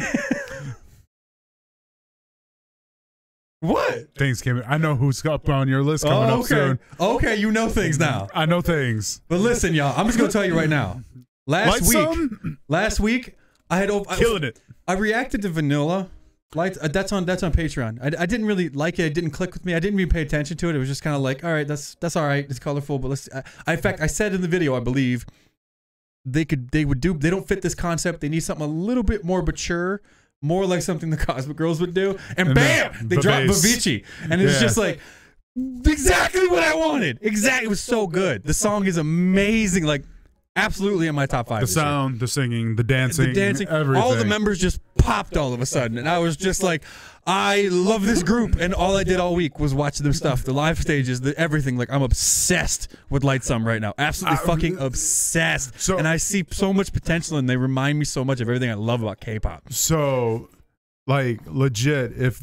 What? Things came in. I know who's up on your list coming up soon. Okay, you know things now. I know things. But listen, y'all, I'm just going to tell you right now. Last week, I had killing it. I reacted to Vanilla. That's on Patreon. I didn't really like it. It didn't click with me. I didn't even pay attention to it. It was just kind of like, all right, that's all right. It's colorful, but let's. In fact, I said in the video, I believe they don't fit this concept. They need something a little bit more mature, more like something the Cosmic Girls would do. And bam, they dropped Vivici, and it's just like exactly what I wanted. Exactly, it was so good. The song is amazing. Like. Absolutely in my top 5. The sound, the singing, the dancing, everything. All the members just popped all of a sudden. And I was just like, I love this group. And all I did all week was watch their stuff, the live stages, everything. Like, I'm obsessed with Lightsum right now. Absolutely fucking obsessed. And I see so much potential, and they remind me so much of everything I love about K-pop. So, like legit, if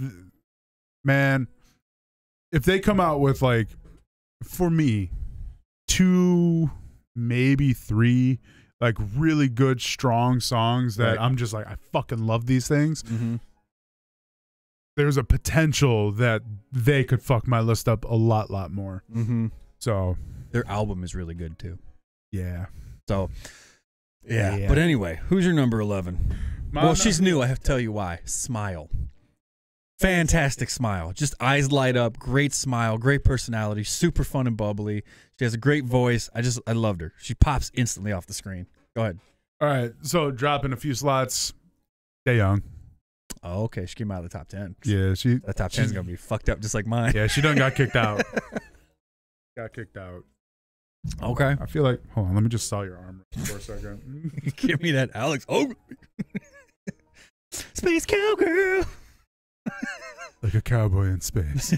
they come out with like, for me, 2, maybe 3 like really good strong songs that I'm just like, I fucking love these things. Mm-hmm. There's a potential that they could fuck my list up a lot more. Mm-hmm. So their album is really good too. Yeah. So yeah. But anyway, who's your number 11? Well, she's new. I have to tell you why. Smile. Fantastic smile. Just eyes light up. Great smile. Great personality. Super fun and bubbly. She has a great voice. I loved her. She pops instantly off the screen. Go ahead. All right. So dropping a few slots. Taeyoung. Oh, okay. She came out of the top 10. Yeah. That top 10 is going to be fucked up just like mine. Yeah. She done got kicked out. Got kicked out. Okay. I feel like, hold on. Let me just saw your arm for a second. Give me that Alex. Oh. Space Cowgirl. Like a cowboy in space.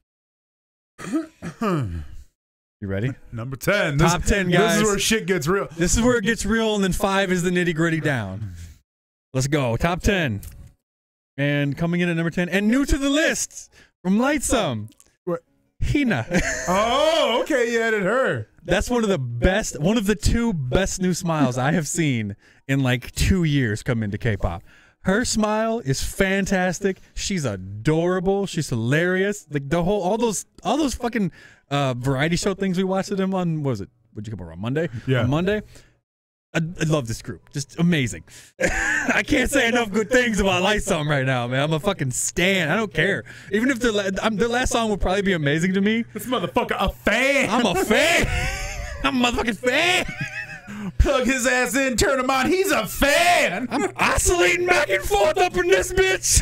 You ready? Number 10. Top 10, guys. This is where shit gets real. This is where it gets real, and then 5 is the nitty gritty down. Let's go. Top 10. And coming in at number 10, and new to the list from Lightsome. What? Hina. Oh, okay. You added her. That's one of the 2 best new smiles I have seen in like 2 years come into K-pop. Her smile is fantastic. She's adorable. She's hilarious. Like all those fucking variety show things we watched them on. What was it? Would you come over on Monday? Yeah, on Monday. I love this group. Just amazing. I can't say enough good things about Lightsome right now, man. I'm a fucking stan. I don't care. Even if their last song will probably be amazing to me. This motherfucker a fan. I'm a fan. I'm a motherfucking fan. Plug his ass in, turn him on. He's a fan. I'm oscillating back and forth up in this bitch.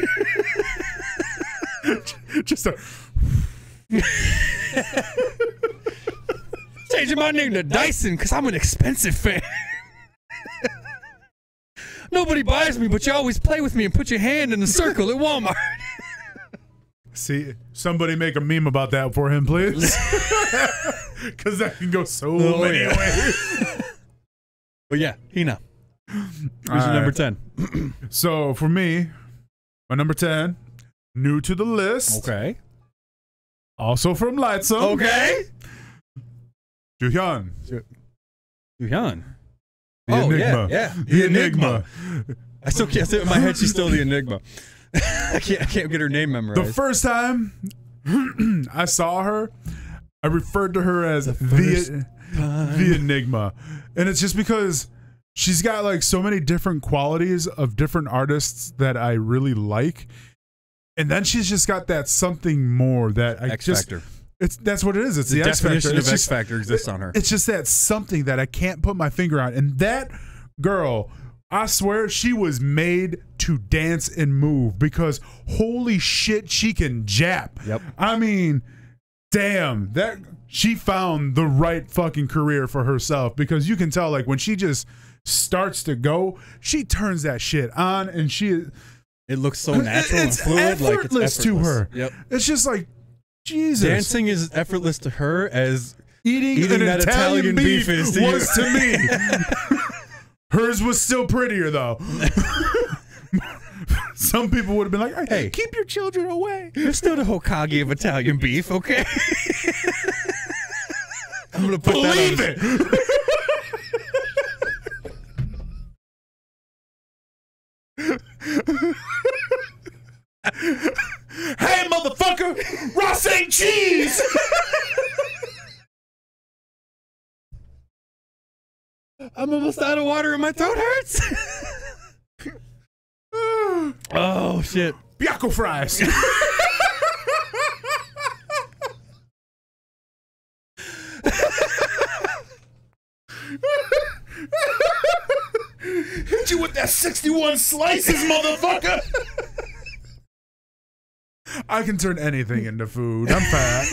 Just a changing my name to Dyson because I'm an expensive fan. Nobody buys me, but you always play with me and put your hand in the circle at Walmart. See, somebody make a meme about that for him, please. Because that can go so many ways. But yeah, Hina. Who's your number 10? So for me, my number 10, new to the list. Okay. Also from Lightsome. Okay. Joohyun. Joohyun. The Enigma. Yeah. The Enigma. I still can't say it in my head. She's still the Enigma. I can't get her name memorized. The first time I saw her, I referred to her as the Enigma. And it's just because she's got like so many different qualities of different artists that I really like. And then she's just got that something more that I X Factor. That's what it is. It's the X Factor. definition of X Factor exists on her. It's just that something that I can't put my finger on. And that girl, I swear she was made to dance and move because holy shit, she can jap. Yep. I mean, damn, that she found the right fucking career for herself because you can tell like when she just starts to go, she turns that shit on and it looks so natural and fluid, effortless, like it's effortless to her. Yep. It's just like Jesus. Dancing is effortless to her as eating that Italian beef is to was to me. Hers was still prettier though. Some people would have been like, "Hey, keep your children away." You're still the Hokage of Italian beef, okay? I'm gonna put Believe that it. Hey, motherfucker! Ross ain't cheese! I'm almost out of water and my throat hurts. Oh, shit. Byaku fries. Hit you with that 61 slices, mother. I can turn anything into food. I'm fat.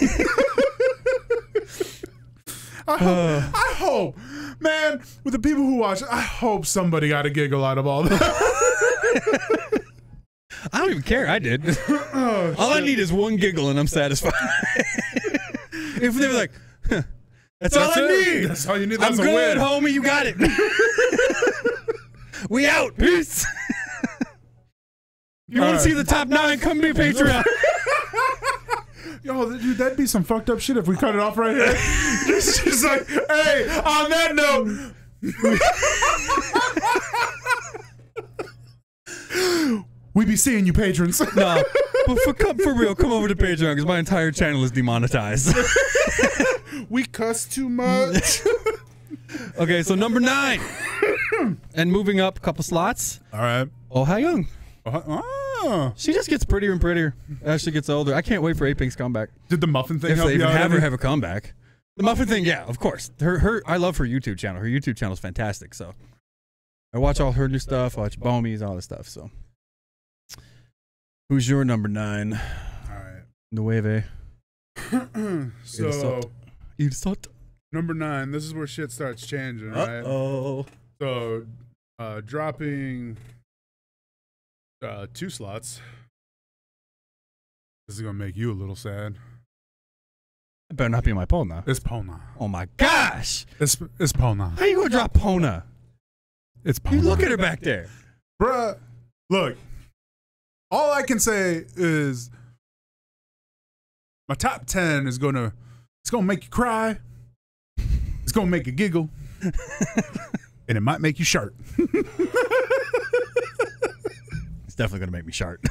I hope, man, with the people who watch, I hope somebody got a giggle out of all that. I don't even care. I did. All I need is one giggle and I'm satisfied. If they were like, huh, that's all I need. That's all you need. I'm That's a good, win. homie. You got it. We out. Peace. You want to see the top 9? Come be a Patreon. Yo, dude, that'd be some fucked up shit if we cut it off right here. just like, hey, on that note. We be seeing you, patrons. No, but for real, come over to Patreon because my entire channel is demonetized. We cuss too much. Okay, so number 9. And moving up a couple slots. All right. Oh, Ha Young. Oh. She just gets prettier and prettier as she gets older. I can't wait for A-Pink's comeback. Did the muffin thing If help they you even out? have a comeback. The muffin thing, yeah, of course. I love her YouTube channel. Her YouTube channel is fantastic. So I watch all her new stuff. I watch Bomies, all this stuff. So who's your number 9? All right. Nueve. So Il sot. number 9. This is where shit starts changing, right? Oh. So dropping 2 slots. This is gonna make you a little sad. It better not be my Pona. It's Pona. Oh my gosh. It's Pona. How you gonna drop Pona? It's Pona. You look at her back there. Bruh. Look. All I can say is my top 10 is gonna make you cry. It's gonna make you giggle. And it might make you sharp. It's definitely gonna make me sharp.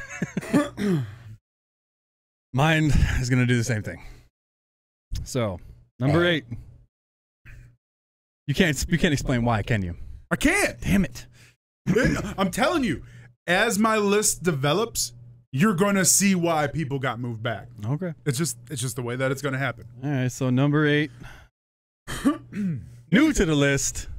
Mine is gonna do the same thing. So, number 8. You can't explain why, can you? I can't. Damn it. I'm telling you, as my list develops, you're gonna see why people got moved back. Okay. It's just the way that it's gonna happen. All right, so number 8. New to the list.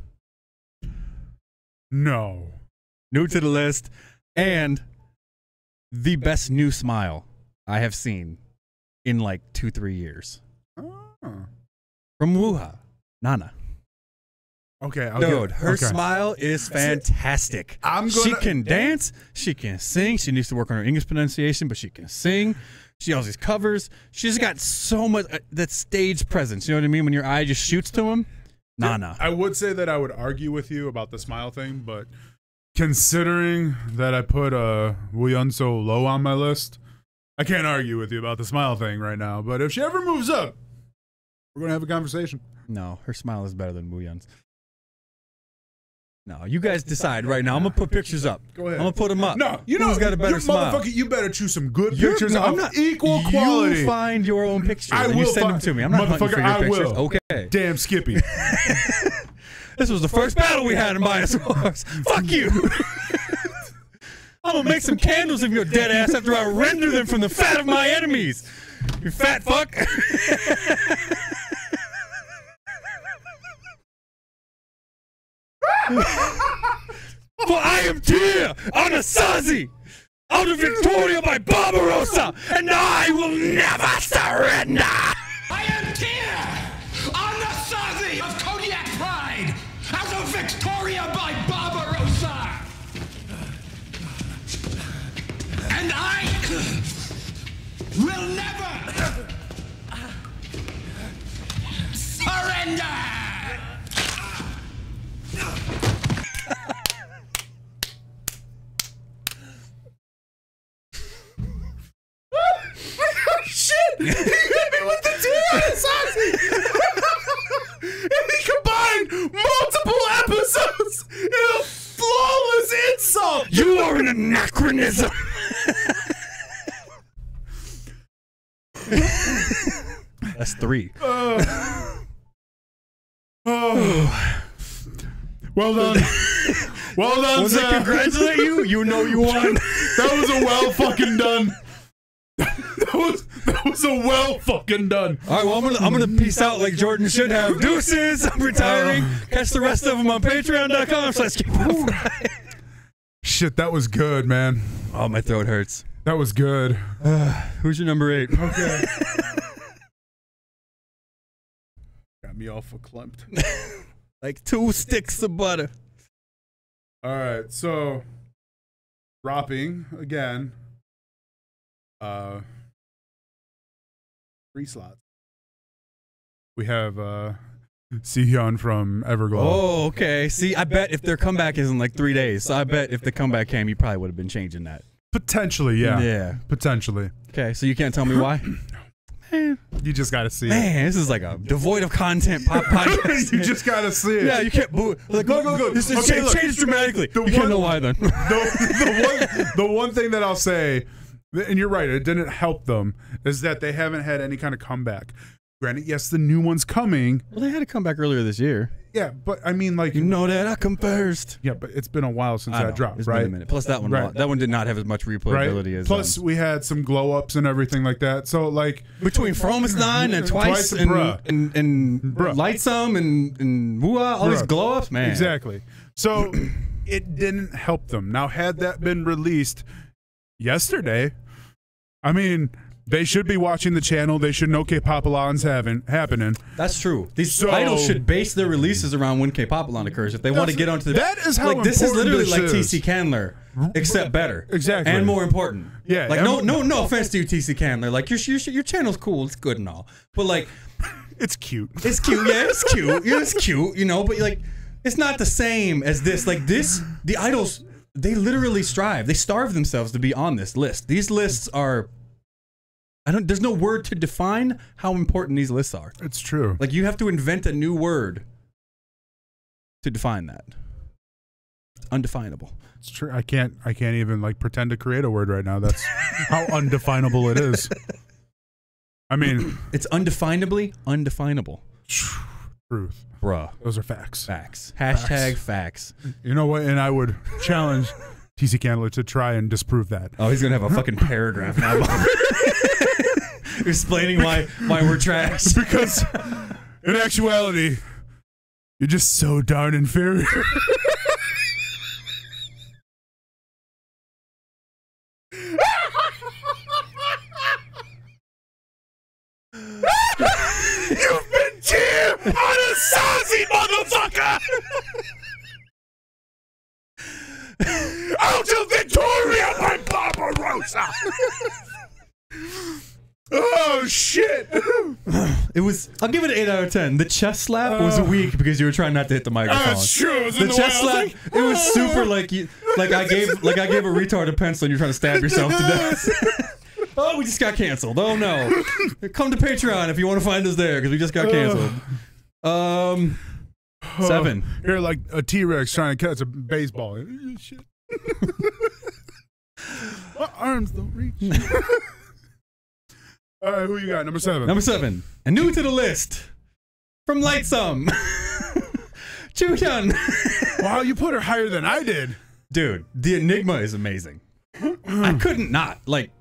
No. New to the list. And the best new smile I have seen in like 2-3 years. Oh. From Wuha. Nana. Okay, Dude, her smile is fantastic. She can dance. She can sing. She needs to work on her English pronunciation, but she can sing. She has these covers. She's got so much that stage presence. You know what I mean? When your eye just shoots to him. Nana. I would say that I would argue with you about the smile thing, but considering that I put Wu Yun so low on my list, I can't argue with you about the smile thing right now. But if she ever moves up, we're gonna have a conversation. No, her smile is better than Wu Yun's. No, you guys decide right now. I'm gonna put pictures up. Go ahead. I'm gonna put them up. No, you know, who's got a better smile? Motherfucker, you better choose some good pictures of equal You quality. find your own pictures. I and will you send them to me. I'm not hunting for your pictures. Okay. Damn Skippy. This was the first battle we had in Bias Wars. Fuck you. I'm gonna make some candles of your dead ass after I render them from the fat of my enemies. You fat fuck. For I am Tyr Anasazi, out of Victoria by Barbarossa, and I will never surrender. I am Tyr Anasazi of Kodiak Pride, out of Victoria by Barbarossa, and I will never surrender. Shit! He hit me with the Tyr and he combined multiple episodes in a flawless insult! You are an anachronism. That's 3. Well done. Well done, Was sir. I congratulate you? You know you won. That was a well fucking done. That was a well fucking done. All right, well, I'm gonna peace out like Jordan should have. Deuces, I'm retiring. Catch the rest of them on patreon.com/keep. Shit, that was good, man. Oh, my throat hurts. That was good. Who's your number 8? Okay. Got me all verklempt. Like 2 sticks of butter. All right, so dropping again. 3 slots. We have Sihyun from Everglow. Oh, okay. See, I bet if their comeback is in like 3 days, so I bet if the comeback came, you probably would have been changing that. Potentially, yeah. Yeah. Potentially. Okay, so you can't tell me why? You just got to see it. Man, this is like a devoid of content pop podcast. You just got to see it. Yeah, you can't. Like, Look. This is Okay, look. changed dramatically. You The can't one- know why then. The one thing that I'll say, and you're right, it didn't help them, is that they haven't had any kind of comeback. Granted, yes, the new one's coming. Well, they had to come back earlier this year. Yeah, but I mean, like, You know that I come first. yeah, but it's been a while since I know. that dropped, It's right? been a minute. Plus that one, Right. that one did not have as much replayability as Plus, we had some glow ups and everything like that. So, like, between Fromestein and Twice and Bruh. and Bruh. Lightsome and Wua, all these Bruh. glow ups, man. Exactly. So it didn't help them. Now, had that been released yesterday, I mean, they should be watching the channel. They should know K-Pop-a-lon's happening. That's true. These So- idols should base their releases around when K-Pop-a-lon occurs if they want to get onto the. That is how like this is important literally this like is. TC Candler, except better. Exactly. And more important. Yeah, Like and- no offense to you, TC Candler. Like your channel's cool, it's good and all, but like It's cute. it's cute. Yeah, it's cute. Yeah, it's cute. You know, but like it's not the same as this. Like this, the idols, they literally strive. They starve themselves to be on this list. These lists are. There's no word to define how important these lists are. It's true. Like you have to invent a new word to define that. Undefinable. It's true. I can't even like pretend to create a word right now. That's how undefinable it is. I mean, It's undefinably undefinable. truth. Bruh. Those are facts. Facts. Hashtag facts. You know what? And I would challenge TC Candler to try and disprove that. Oh, he's gonna have a fucking paragraph now. Explaining why we're trash. Because in actuality, you're just so darn inferior. You've been cheered on a saucy motherfucker! Out of Victoria by Barbarossa! Oh, shit! It was. I'll give it an 8 out of 10. The chest slap was weak because you were trying not to hit the microphone. That's true. It was in The the chest way I slap. was It was super like you. Like I gave a retard a pencil and you're trying to stab yourself to death. Oh, we just got canceled. Oh no! Come to Patreon if you want to find us there because we just got canceled. 7. You're like a T-Rex trying to catch a baseball. Shit. My arms don't reach. All right, who you got? Number 7. Number 7. And new to the list from Lightsome. Chuhyun. Wow, you put her higher than I did. Dude, the Enigma is amazing. I couldn't not like.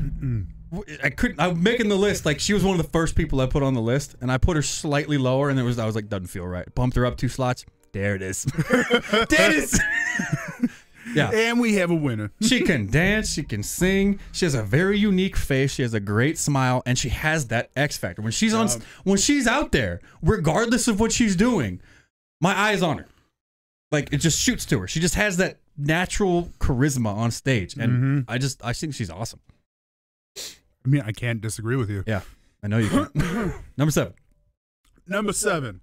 I couldn't. I'm making the list. Like she was one of the first people I put on the list, and I put her slightly lower, and I was like, doesn't feel right. Bumped her up 2 slots. There it is. There it is. Yeah. And we have a winner. She can dance. She can sing. She has a very unique face. She has a great smile, and she has that X factor. When she's on, when she's out there, regardless of what she's doing, my eye is on her. Like it just shoots to her. She just has that natural charisma on stage, and I think she's awesome. I mean, I can't disagree with you. Yeah, I know you can't. Number 7. Number 7.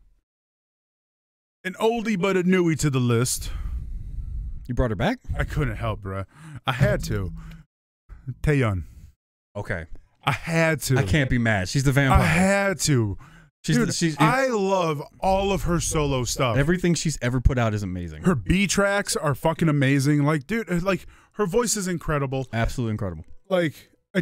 An oldie but a newie to the list. You brought her back? I couldn't help, bruh. I had to. Taeyeon. Okay. I had to. I can't be mad. She's the vampire. I had to. Dude, I love all of her solo stuff. Everything she's ever put out is amazing. Her B tracks are fucking amazing. Like, dude, like her voice is incredible. Absolutely incredible. Like, I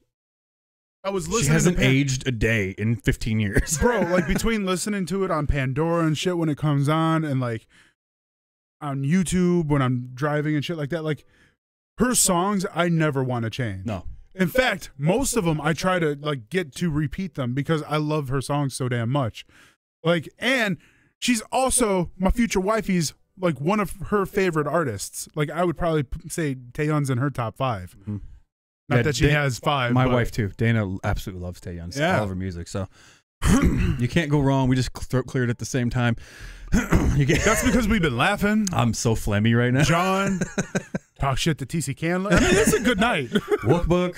was listening. She hasn't aged a day in 15 years. Bro, like between listening to it on Pandora and shit when it comes on and like on YouTube when I'm driving and shit like that, like her songs I never want to change. No. In fact, most of them I try to like get to repeat them because I love her songs so damn much. Like, and she's also my future wifey's like one of her favorite artists. Like I would probably say Taeyeon's in her top 5. Mm-hmm. Not that she has 5. My but wife too. Dana absolutely loves Taeyeon. Yeah. All of her music. So you can't go wrong. We just throat cleared at the same time. That's because we've been laughing. I'm so phlegmy right now. John, talk shit to TC Candler. I mean, it's a good night. Workbook.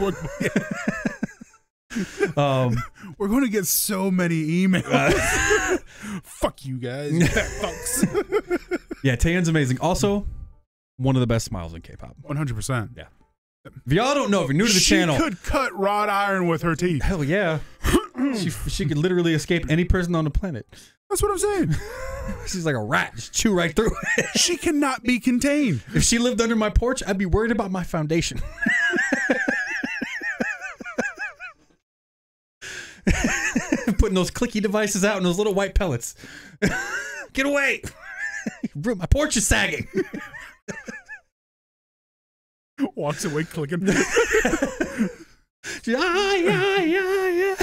We're going to get so many emails. Fuck you guys. You fat fucks. Yeah, Taeyeon's amazing. Also, one of the best smiles in K-pop. 100%. Yeah. If y'all don't know, if you're new to the channel, she could cut wrought iron with her teeth. hell yeah. she could literally escape any person on the planet. That's what I'm saying. She's like a rat, just chew right through it. She cannot be contained. If she lived under my porch, I'd be worried about my foundation. Putting those clicky devices out and those little white pellets. Get away! My porch is sagging. Walks away clicking. Yeah.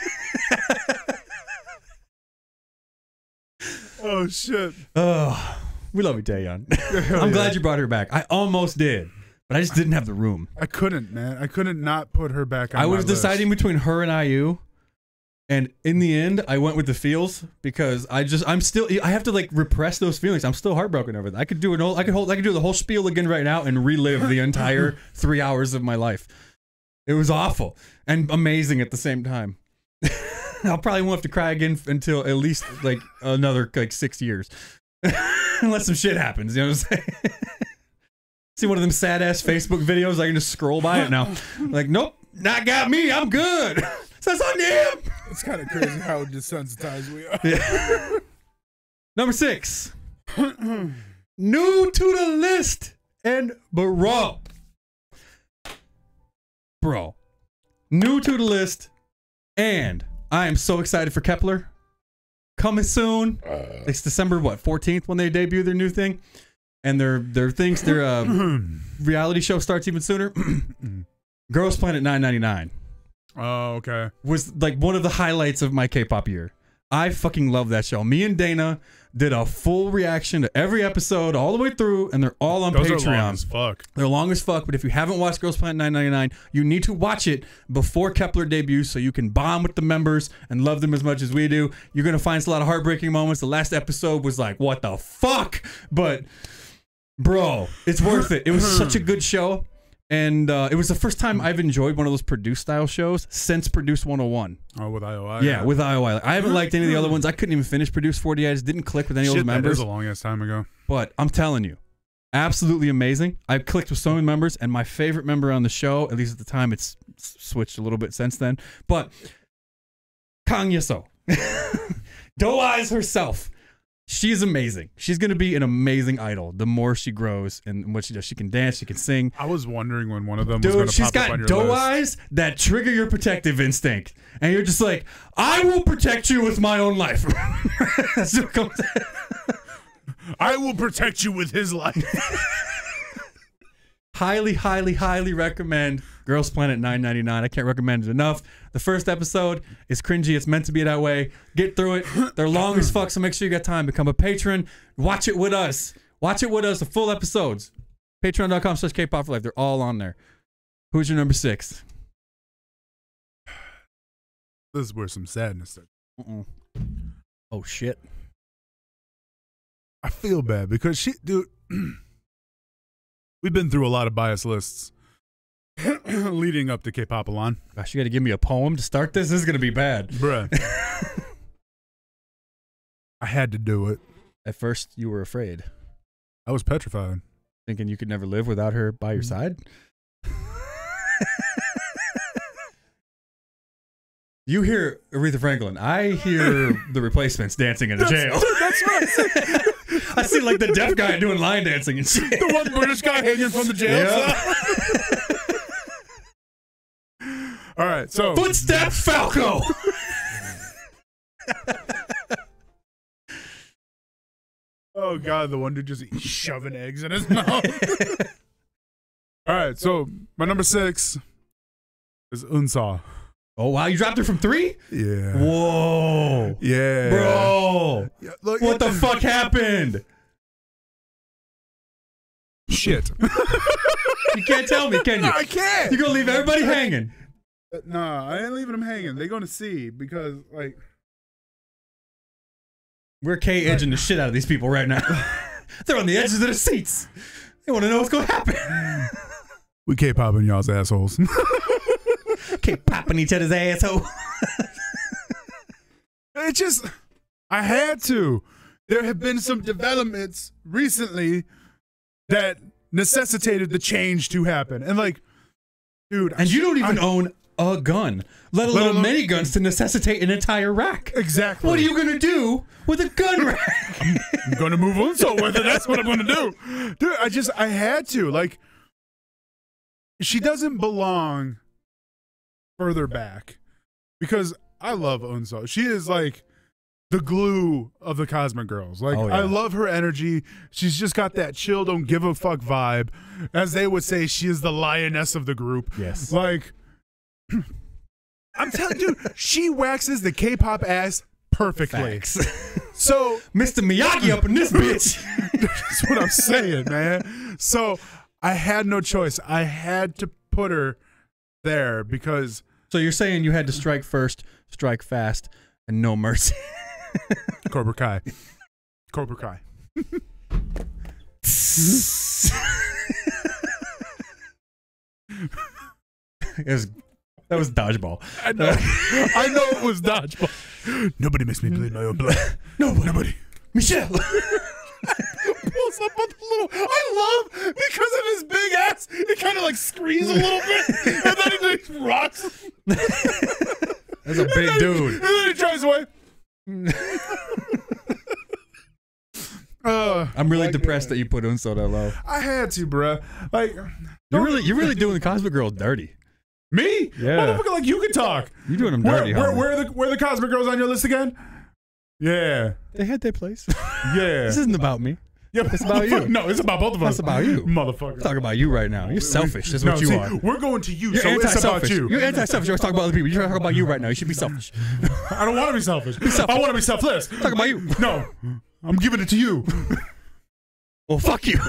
Oh shit. Oh, we love you, Taeyeon. I'm glad you brought her back. I almost did, but I just didn't have the room. I couldn't, man. I couldn't not put her back on I was my list. deciding between her and IU, and in the end, I went with the feels because I have to like repress those feelings. I'm still heartbroken over that. I could do the whole spiel again right now and relive the entire 3 hours of my life. It was awful and amazing at the same time. I'll probably won't have to cry again until at least like another 6 years, unless some shit happens. You know what I'm saying? See one of them sad ass Facebook videos. I can just scroll by it now. Like, nope, not got me. I'm good. That's on him. It's kind of crazy how desensitized we are. Yeah. Number 6, new to the list, and bro, new to the list, and I am so excited for Kepler. Coming soon. It's December 14th when they debut their new thing, and their reality show starts even sooner. Girls Planet 999. Oh, okay. Was like one of the highlights of my K-pop year. I fucking love that show. Me and Dana did a full reaction to every episode all the way through, and they're all on Patreon. Are long as fuck. They're long as fuck, but if you haven't watched Girls Planet 999, you need to watch it before Kepler debuts so you can bond with the members and love them as much as we do. You're going to find a lot of heartbreaking moments. The last episode was like, what the fuck? But, bro, it's worth it. It was such a good show. And it was the first time I've enjoyed one of those Produce style shows since Produce 101. Oh, with IOI? Yeah, with IOI. Like, I haven't liked any of the other ones. I couldn't even finish Produce 40. I just didn't click with any of those members. That is a long ass time ago. But I'm telling you, absolutely amazing. I clicked with so many members, and my favorite member on the show, at least at the time, it's switched a little bit since then, but Kang Yeso. Doe Eyes herself. She's amazing. She's going to be an amazing idol the more she grows and what she does. She can dance. She can sing. I was wondering when one of them was going to pop up on your list. She's got doe eyes that trigger your protective instinct. And you're just like, I will protect you with my own life. That's what comes I will protect you with his life. Highly, highly, highly recommend Girls Planet 999. I can't recommend it enough. The first episode is cringy. It's meant to be that way. Get through it. They're long as fuck, so make sure you got time. Become a patron. Watch it with us. Watch it with us. The full episodes. Patreon.com/KPopForLife. They're all on there. Who's your number 6? This is where some sadness starts. Oh, shit. I feel bad because dude, we've been through a lot of bias lists leading up to K-Popalon. Gosh, you got to give me a poem to start this? This is going to be bad. Bruh. I had to do it. At first, you were afraid. I was petrified. Thinking you could never live without her by your side? You hear Aretha Franklin. I hear the Replacements dancing in the jail. That's what I said. I see like the deaf guy doing line dancing and shit. The one British guy hanging from the jail. Yeah. All right, so Footstep Falco. Oh God, the one dude just shoving eggs in his mouth. All right, so my number 6 is Unsa. Oh wow, you dropped her from 3? Yeah. Whoa. Yeah. Bro. Yeah, look, what the fuck happened? Shit. You can't tell me, can you? No, I can't. You're gonna leave everybody hanging. Nah, I ain't leaving them hanging. They're gonna see because like we're K-edging the shit out of these people right now. They're on the edges of their seats. They want to know what's gonna happen. We K-popping y'all's assholes. K-popping each other's asshole. It just, I had to. There have been some developments recently that necessitated the change to happen. And like, Dude, And you don't even own a gun, let alone many guns to necessitate an entire rack. Exactly. What are you going to do with a gun rack? I'm going to move Unso with it. That's what I'm going to do. Dude, I had to. Like, she doesn't belong further back because I love Unso. She is like the glue of the Cosmic Girls. Like, I love her energy. She's just got that chill, don't give a fuck vibe. As they would say, she is the lioness of the group. Yes. Like, I'm telling you, she waxes the K-pop ass perfectly. So Mr. Miyagi up in this bitch. That's what I'm saying, man. So I had no choice. I had to put her there because. So you're saying you had to strike first, strike fast, and no mercy. Cobra Kai. Cobra Kai. That was dodgeball. I know. I know it was dodgeball. Nobody makes me bleed my own blood. Nobody. Michelle. Pulls up with a little. I love because of his big ass. It kind of like screams a little bit, and then he just rocks. That's a big dude. And then he drives away. I'm really depressed that you put Unso that low. I had to, bruh. Like you're really doing the Cosmic Girls dirty. Me? Yeah. Motherfucker, like you can talk. You're doing them dirty. Where are the Cosmic Girls on your list again? Yeah. They had their place. Yeah. This isn't about me. Yeah, it's about you. No, it's about both of us. That's about you. Motherfucker. Talk about you right now. You're selfish. That's what you are. We're going to you, You're so it's about anti-selfish. you. You're anti-selfish. You're always talking about other people. You're talking about you right now. You should be selfish. I don't want to be selfish. I want to be selfless. Talk about you. No. I'm giving it to you. Well, fuck you.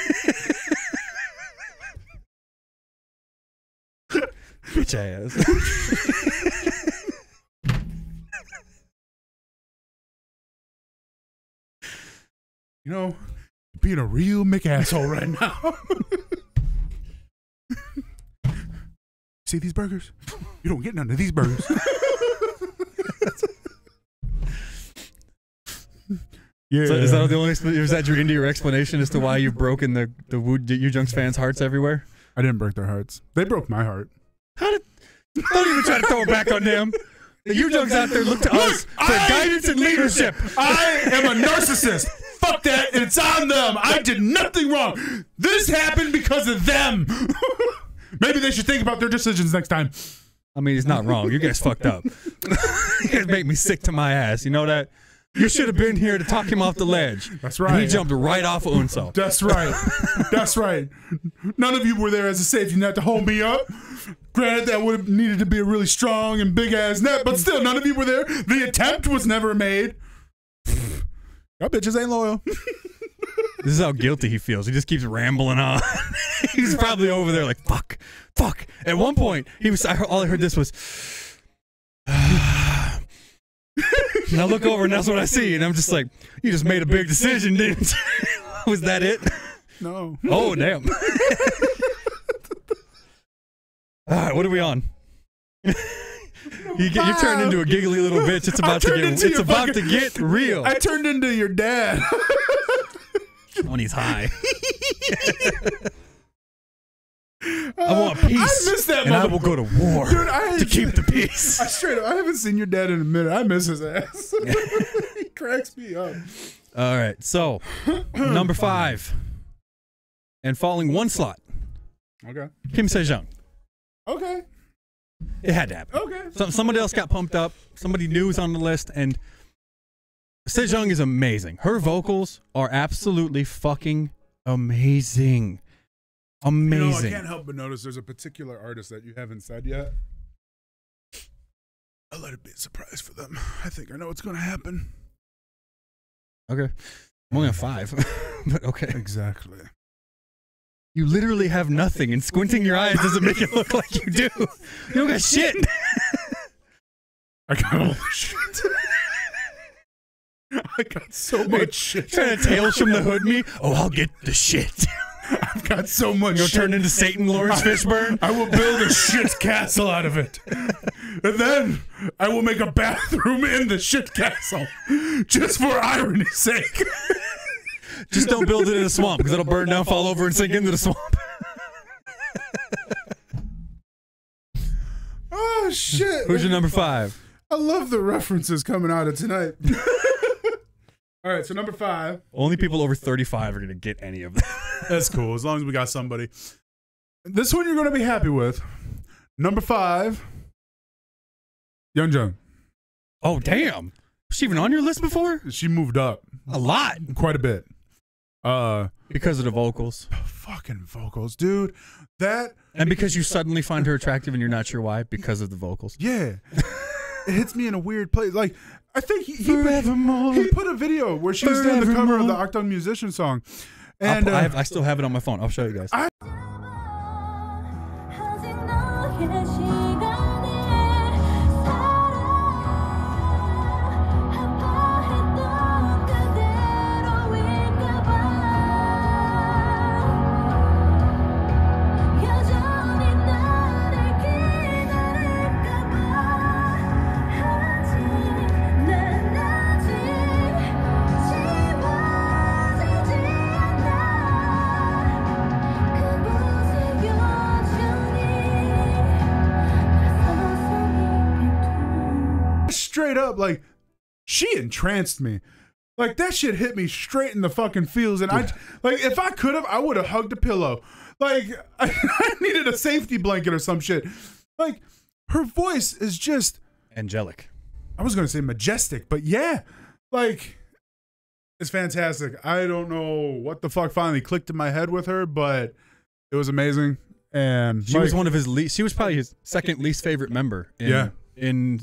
Bitch ass. You know, being a real McAsshole right now. See these burgers? You don't get none of these burgers. Yeah. So is that the only? Is that your explanation as to why you've broken the Yu-Jungs fans' hearts everywhere? I didn't break their hearts. They broke my heart. Don't even try to throw it back on them. The Yu-Jungs out there look to us for guidance and leadership. I am a narcissist. Fuck that. It's on them. I did nothing wrong. This happened because of them. Maybe they should think about their decisions next time. I mean, it's not wrong. You guys fucked up. You guys make me sick to my ass. You know that? You should have been here to talk him off the ledge. That's right. And he jumped right off of Unso. That's right. That's right. None of you were there as a safety net to hold me up. Granted, that would have needed to be a really strong and big ass net, but still, none of you were there. The attempt was never made. Y'all bitches ain't loyal. This is how guilty he feels. He just keeps rambling on. He's probably over there like, fuck. At one point, all I heard this was, and I look over and that's what I see. And I'm just like, you just made a big decision, didn't you? Was that it? No. Oh, damn. All right, what are we on? You turned into a giggly little bitch. It's about to get real. I turned into your dad. When he's high. I want peace. I miss that and I will go to war to keep the peace. I haven't seen your dad in a minute. I miss his ass. He cracks me up. All right, so number 5. And falling one slot. Okay. Kim Sejong. Okay. It had to happen. Okay. Somebody else got pumped up. Somebody new is on the list, and Sejong is amazing. Her vocals are absolutely fucking amazing. Amazing. You know, I can't help but notice there's a particular artist that you haven't said yet. I'll let it be a surprise for them. I think I know what's going to happen. Okay. I'm only on 5, but okay. Exactly. You literally have nothing, and squinting your eyes doesn't make it look like you do. You don't got shit. I got all the shit. I got so much shit. Trying to Tales from the Hood me? Oh, I'll get the shit. I've got so much You'll shit. turn into Satan Lawrence Fishburne? I will build a shit castle out of it. And then I will make a bathroom in the shit castle. Just for irony's sake. Just don't build it in a swamp, because it'll burn down, fall over, and sink into the swamp. Oh shit! Who's your number 5? I love the references coming out of tonight. All right, so number 5. Only people over 35 are gonna get any of that. That's cool, as long as we got somebody. This one you're gonna be happy with. Number 5, Young Jung. Oh damn! Was she even on your list before? She moved up A lot quite a bit. because of the vocals, Fucking vocals, dude. That and because you suddenly find her attractive and you're not sure why because of the vocals. yeah, it hits me in a weird place. Like I think he Forevermore. put a video where she was doing the cover of the Forevermore. Octung Musician song, and I still have it on my phone. I'll show you guys. straight up, like, she entranced me. Like, that shit hit me straight in the fucking feels. And I, like, if I could have, I would have hugged a pillow. Like, I needed a safety blanket or some shit. Like, her voice is just Angelic. I was going to say majestic, but yeah, like, it's fantastic. I don't know what the fuck finally clicked in my head with her, but it was amazing. And She was one of his least. She was probably his second least favorite member. In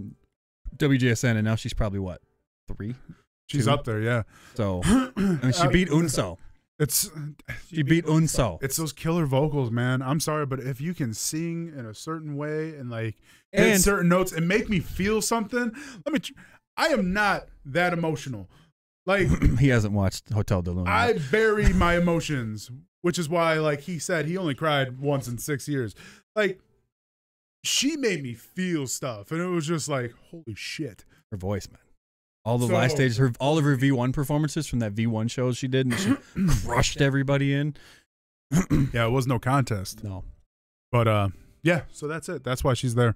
WGSN, and now she's probably what, 3? She's 2? up there, yeah. So, and she beat Unso. She beat Unso. It's those killer vocals, man. I'm sorry, but if you can sing in a certain way and like hit certain notes and make me feel something, I am not that emotional. Like he hasn't watched Hotel de Luna. I bury my emotions, which is why, like he said, he only cried once in 6 years. Like, she made me feel stuff, and it was just like, holy shit. Her voice, man. All the last stages, all of her V1 performances from that V1 show she did, and she crushed everybody in. Yeah, it was no contest. No. But yeah, so that's it. That's why she's there.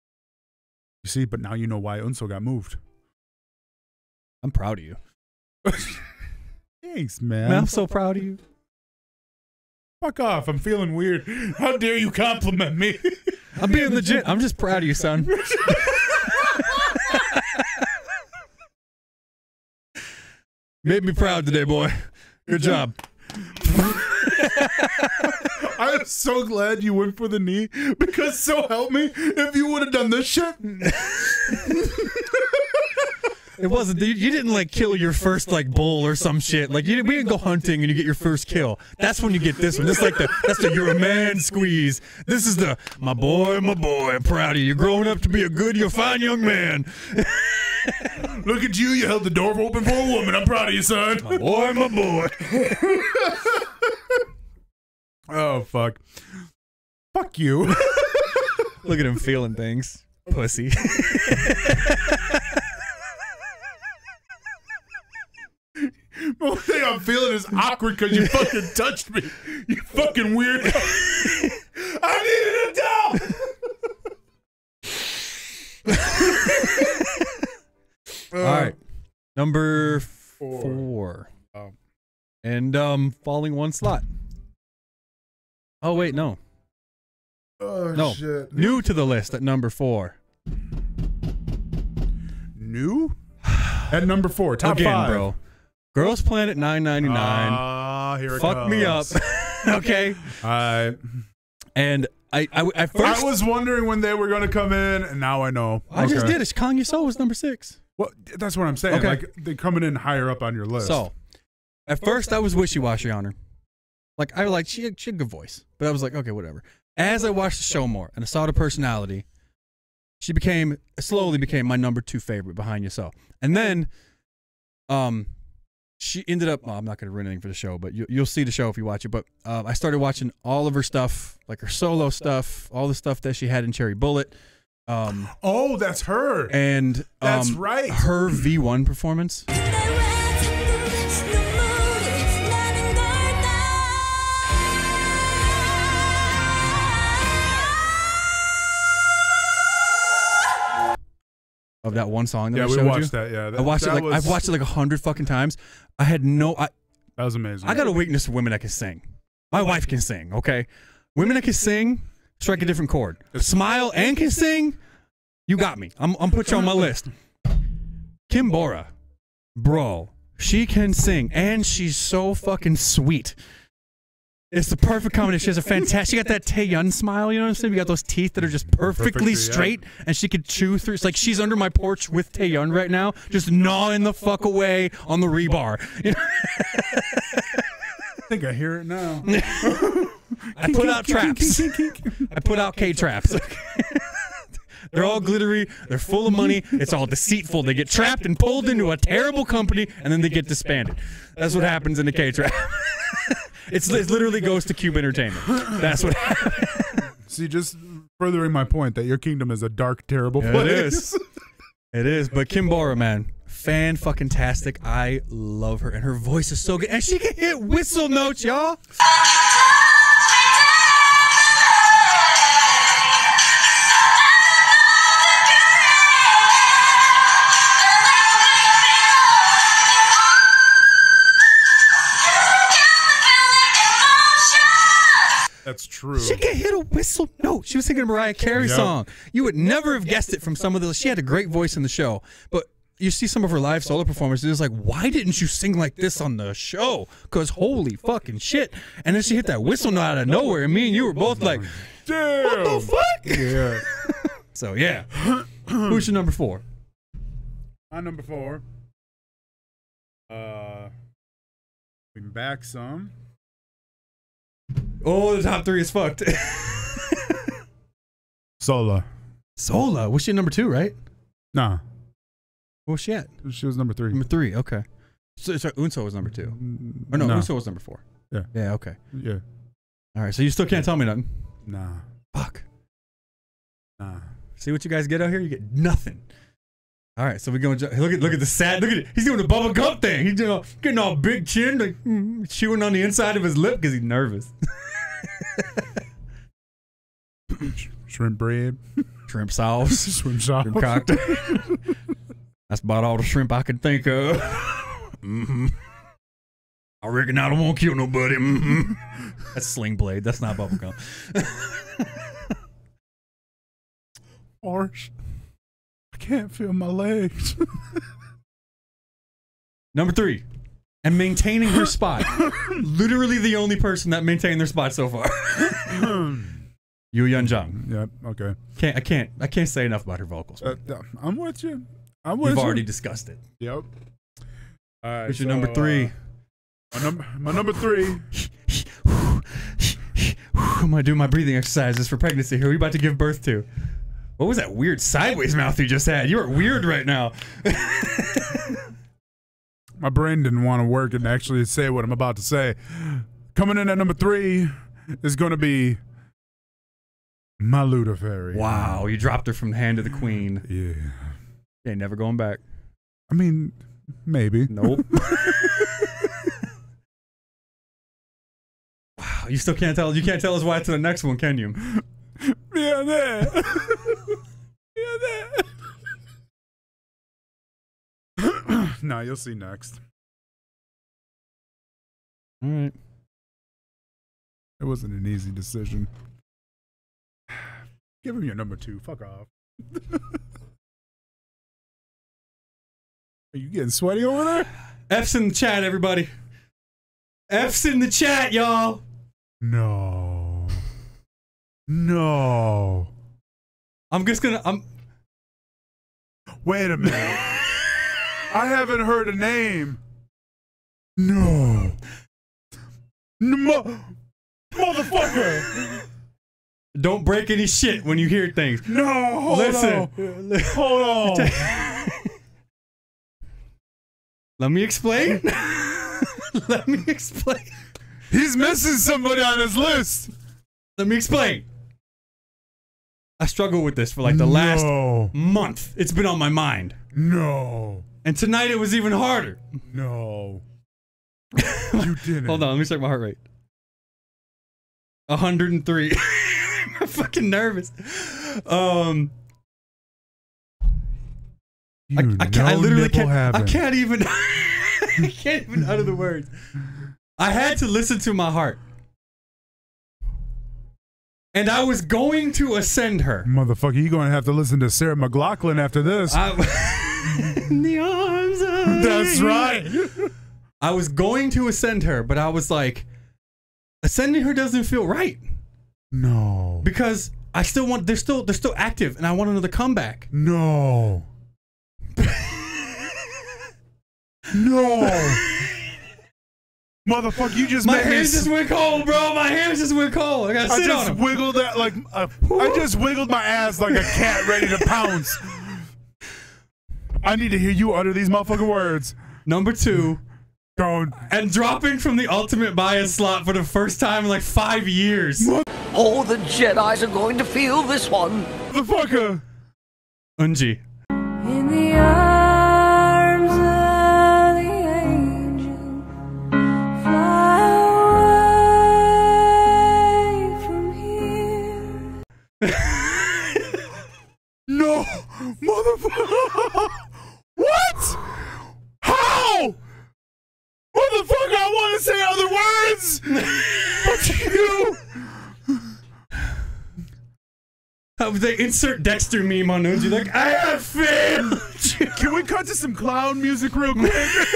You see, but now you know why Unso got moved. I'm proud of you. Thanks, man. I'm so proud of you. Fuck off. I'm feeling weird. How dare you compliment me? I'm being legit. I'm just proud of you, son. Made me proud today, boy. Good job. I'm so glad you went for the knee, because so help me, if you would have done this shit. It wasn't. You didn't like kill your first like bull or some shit. Like we didn't go hunting and you get your first kill. That's when you get this one. This is like that's the you're a man squeeze. This is the my boy. I'm proud of you. You're growing up to be you're a fine young man. Look at you. You held the door open for a woman. I'm proud of you, son. My boy. Oh fuck. Fuck you. Look at him feeling things, pussy. The only thing I'm feeling is awkward because you fucking touched me. You fucking weird. I needed a doll. All right, number 4. And falling one slot. Oh wait, no. Oh No, shit. new to the list at number 4. New? At number 4, top Again, 5. bro. Girls Planet 999. Here it Fuck me up. comes. Okay. And I at first I was wondering when they were going to come in, and now I know. I just did it. Kanye Soul was number 6. Well, that's what I'm saying. Okay. Like, they're coming in higher up on your list. So, at first I was wishy-washy on her. Like she had a good voice, but I was like, okay, whatever. As I watched the show more and I saw the personality, she slowly became my number 2 favorite behind Yesel. And then, she ended up. Well, I'm not going to ruin anything for the show, but you'll see the show if you watch it. But I started watching all of her stuff, like her solo stuff, all the stuff that she had in Cherry Bullet. Oh, that's her. And that's right. Her V1 performance. of that one song that Yeah, I we showed watched you. that. Yeah, I watched it like I've watched it like 100 fucking times. I had no. That was amazing. I got a weakness for women that can sing. My wife can sing. Okay, women that can sing strike a different chord. Smile and can sing. You got me. I'm put you on my list. Kim Bora, bro, she can sing and she's so fucking sweet. It's the perfect combination. She has a fantastic. She got that Taeyun smile. You know what I'm saying? You got those teeth that are just perfectly straight, and she could chew through. It's like she's under my porch with Taeyun right now, just gnawing the fuck away on the rebar. You know? I think I hear it now. I put out traps. I put out K-traps. They're all glittery. They're full of money. It's all deceitful. They get trapped and pulled into a terrible company, and then they get disbanded. That's what happens in the K-trap. It literally goes to Cube Entertainment. That's what happens. See, just furthering my point that your kingdom is a dark, terrible place. It is. It is. But Kim Bora, man, fan-fucking-tastic. I love her, and her voice is so good. And she can hit whistle notes, y'all. That's true. She can hit a whistle note. She was singing a Mariah Carey song. You would never have guessed it from some of the. She had a great voice in the show, but you see some of her live solo performances. It's like, why didn't you sing like this on the show? Because holy fucking shit! And then she hit that whistle note out of nowhere, and me and you were both like, damn, what the fuck? Yeah. So yeah, who's your number 4? My number 4. Bring back some. Oh, the top 3 is fucked. Sola. Sola. Was she number 2, right? Nah. What was she at? She was number 3. Number 3, okay. So Unso was number 2. Or no, Unso was number 4. Yeah. Yeah, okay. Yeah. All right, so you still can't tell me nothing. Nah. Fuck. Nah. See what you guys get out here? You get nothing. All right, so we're going to look at the sad. Look at it. He's doing the Bubba Gump thing. He's doing getting all big chin, like chewing on the inside of his lip because he's nervous. Shrimp bread. Shrimp sauce. Shrimp sauce. Shrimp cocktail. That's about all the shrimp I can think of. I reckon I don't want to kill nobody. That's Sling Blade. That's not bubblegum. Harsh. I can't feel my legs. Number 3. And maintaining her spot. Literally the only person that maintained their spot so far. Yu Yun Jung. Yep. Okay. I can't say enough about her vocals. I'm with you. I'm with you. We've already discussed it. Yep. All right. What's your number 3? My number 3. I'm gonna do my breathing exercises for pregnancy. Who are you about to give birth to? What was that weird sideways mouth you just had? You are weird right now. My brain didn't want to work and actually say what I'm about to say. Coming in at number 3 is going to be my Luda Fairy. Wow, you dropped her from the hand of the queen. Yeah. You ain't never going back. I mean, maybe. Nope. Wow, you still can't tell. You can't tell us why to the next one, can you? Yeah, there. Yeah, there. No, you'll see next. All right. It wasn't an easy decision. Give him your number 2. Fuck off. Are you getting sweaty over there? F's in the chat, everybody. F's in the chat, y'all. No. No. Wait a minute. I haven't heard a name. No. Motherfucker. Don't break any shit when you hear things. No. Hold on. Let me explain. Let me explain. He's missing somebody on his list. Let me explain. I struggled with this for like the last month. It's been on my mind. No. And tonight it was even harder. No. You didn't. Hold on, let me check my heart rate. 103. I'm fucking nervous. You I can't. I literally nipple can't. having. I can't even. I can't even utter the words. I had to listen to my heart, and I was going to ascend her. Motherfucker, you gonna have to listen to Sarah McLachlan after this. In the arms of That's right. I was going to ascend her, but I was like, ascending her doesn't feel right No. because I still want. They're still active, and I want another comeback. No. No. Motherfucker, you just My made me. hands just went cold, bro. My hands just went cold. I gotta I sit on just them. wiggled that like I just wiggled my ass like a cat ready to pounce. I need to hear you utter these motherfucking words. Number 2. Going. And dropping from the ultimate bias slot for the first time in like 5 years. Oh, the Jedis are going to feel this one. Motherfucker. Unji. In the arms of the angel, fly away from here. No, motherfucker. What? How? Motherfucker, I want to say other words. But you. They insert Dexter meme on Unji like, I have failed. Can we cut to some clown music real quick?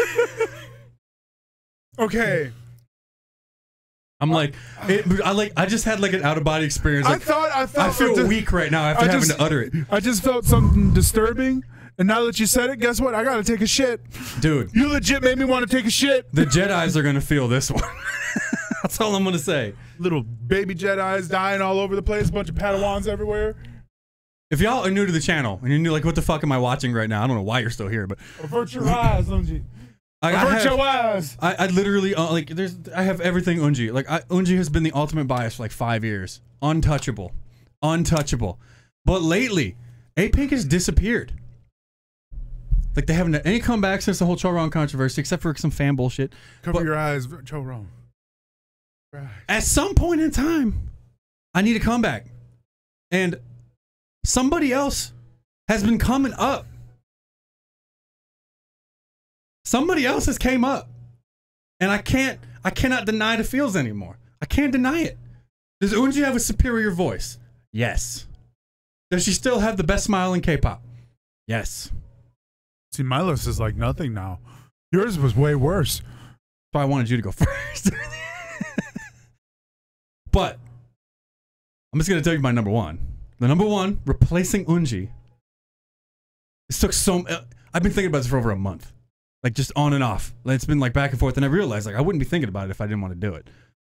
Okay. I'm like, I just had like an out of body experience. Like, I I feel weak right now after having to utter it. I just felt something disturbing, and now that you said it, guess what? I gotta take a shit. Dude, You legit made me want to take a shit. the Jedis are gonna feel this one. That's all I'm gonna say. Little baby Jedis dying all over the place, a bunch of Padawans everywhere. If y'all are new to the channel and you're new, like, what the fuck am I watching right now? I don't know why you're still here, but Avert your eyes, Unji. Avert your eyes. I literally like I have everything Unji. Like Unji has been the ultimate bias for like 5 years. Untouchable. But lately, A-Pink has disappeared. Like they haven't had any comeback since the whole Choron controversy, except for some fan bullshit. Cover your eyes, Choron. Right. At some point in time, I need a comeback. And somebody else has been coming up. Somebody else has came up. And I cannot deny the feels anymore. I can't deny it. Does Unji have a superior voice? Yes. Does she still have the best smile in K-pop? Yes. See, my list is like nothing now. Yours was way worse. That's why I wanted you to go first. But I'm just going to tell you my number 1. The number 1, replacing Unji. This took so... I've been thinking about this for over a month. Like, just on and off. Like, it's been, like, back and forth. And I realized, like, I wouldn't be thinking about it if I didn't want to do it.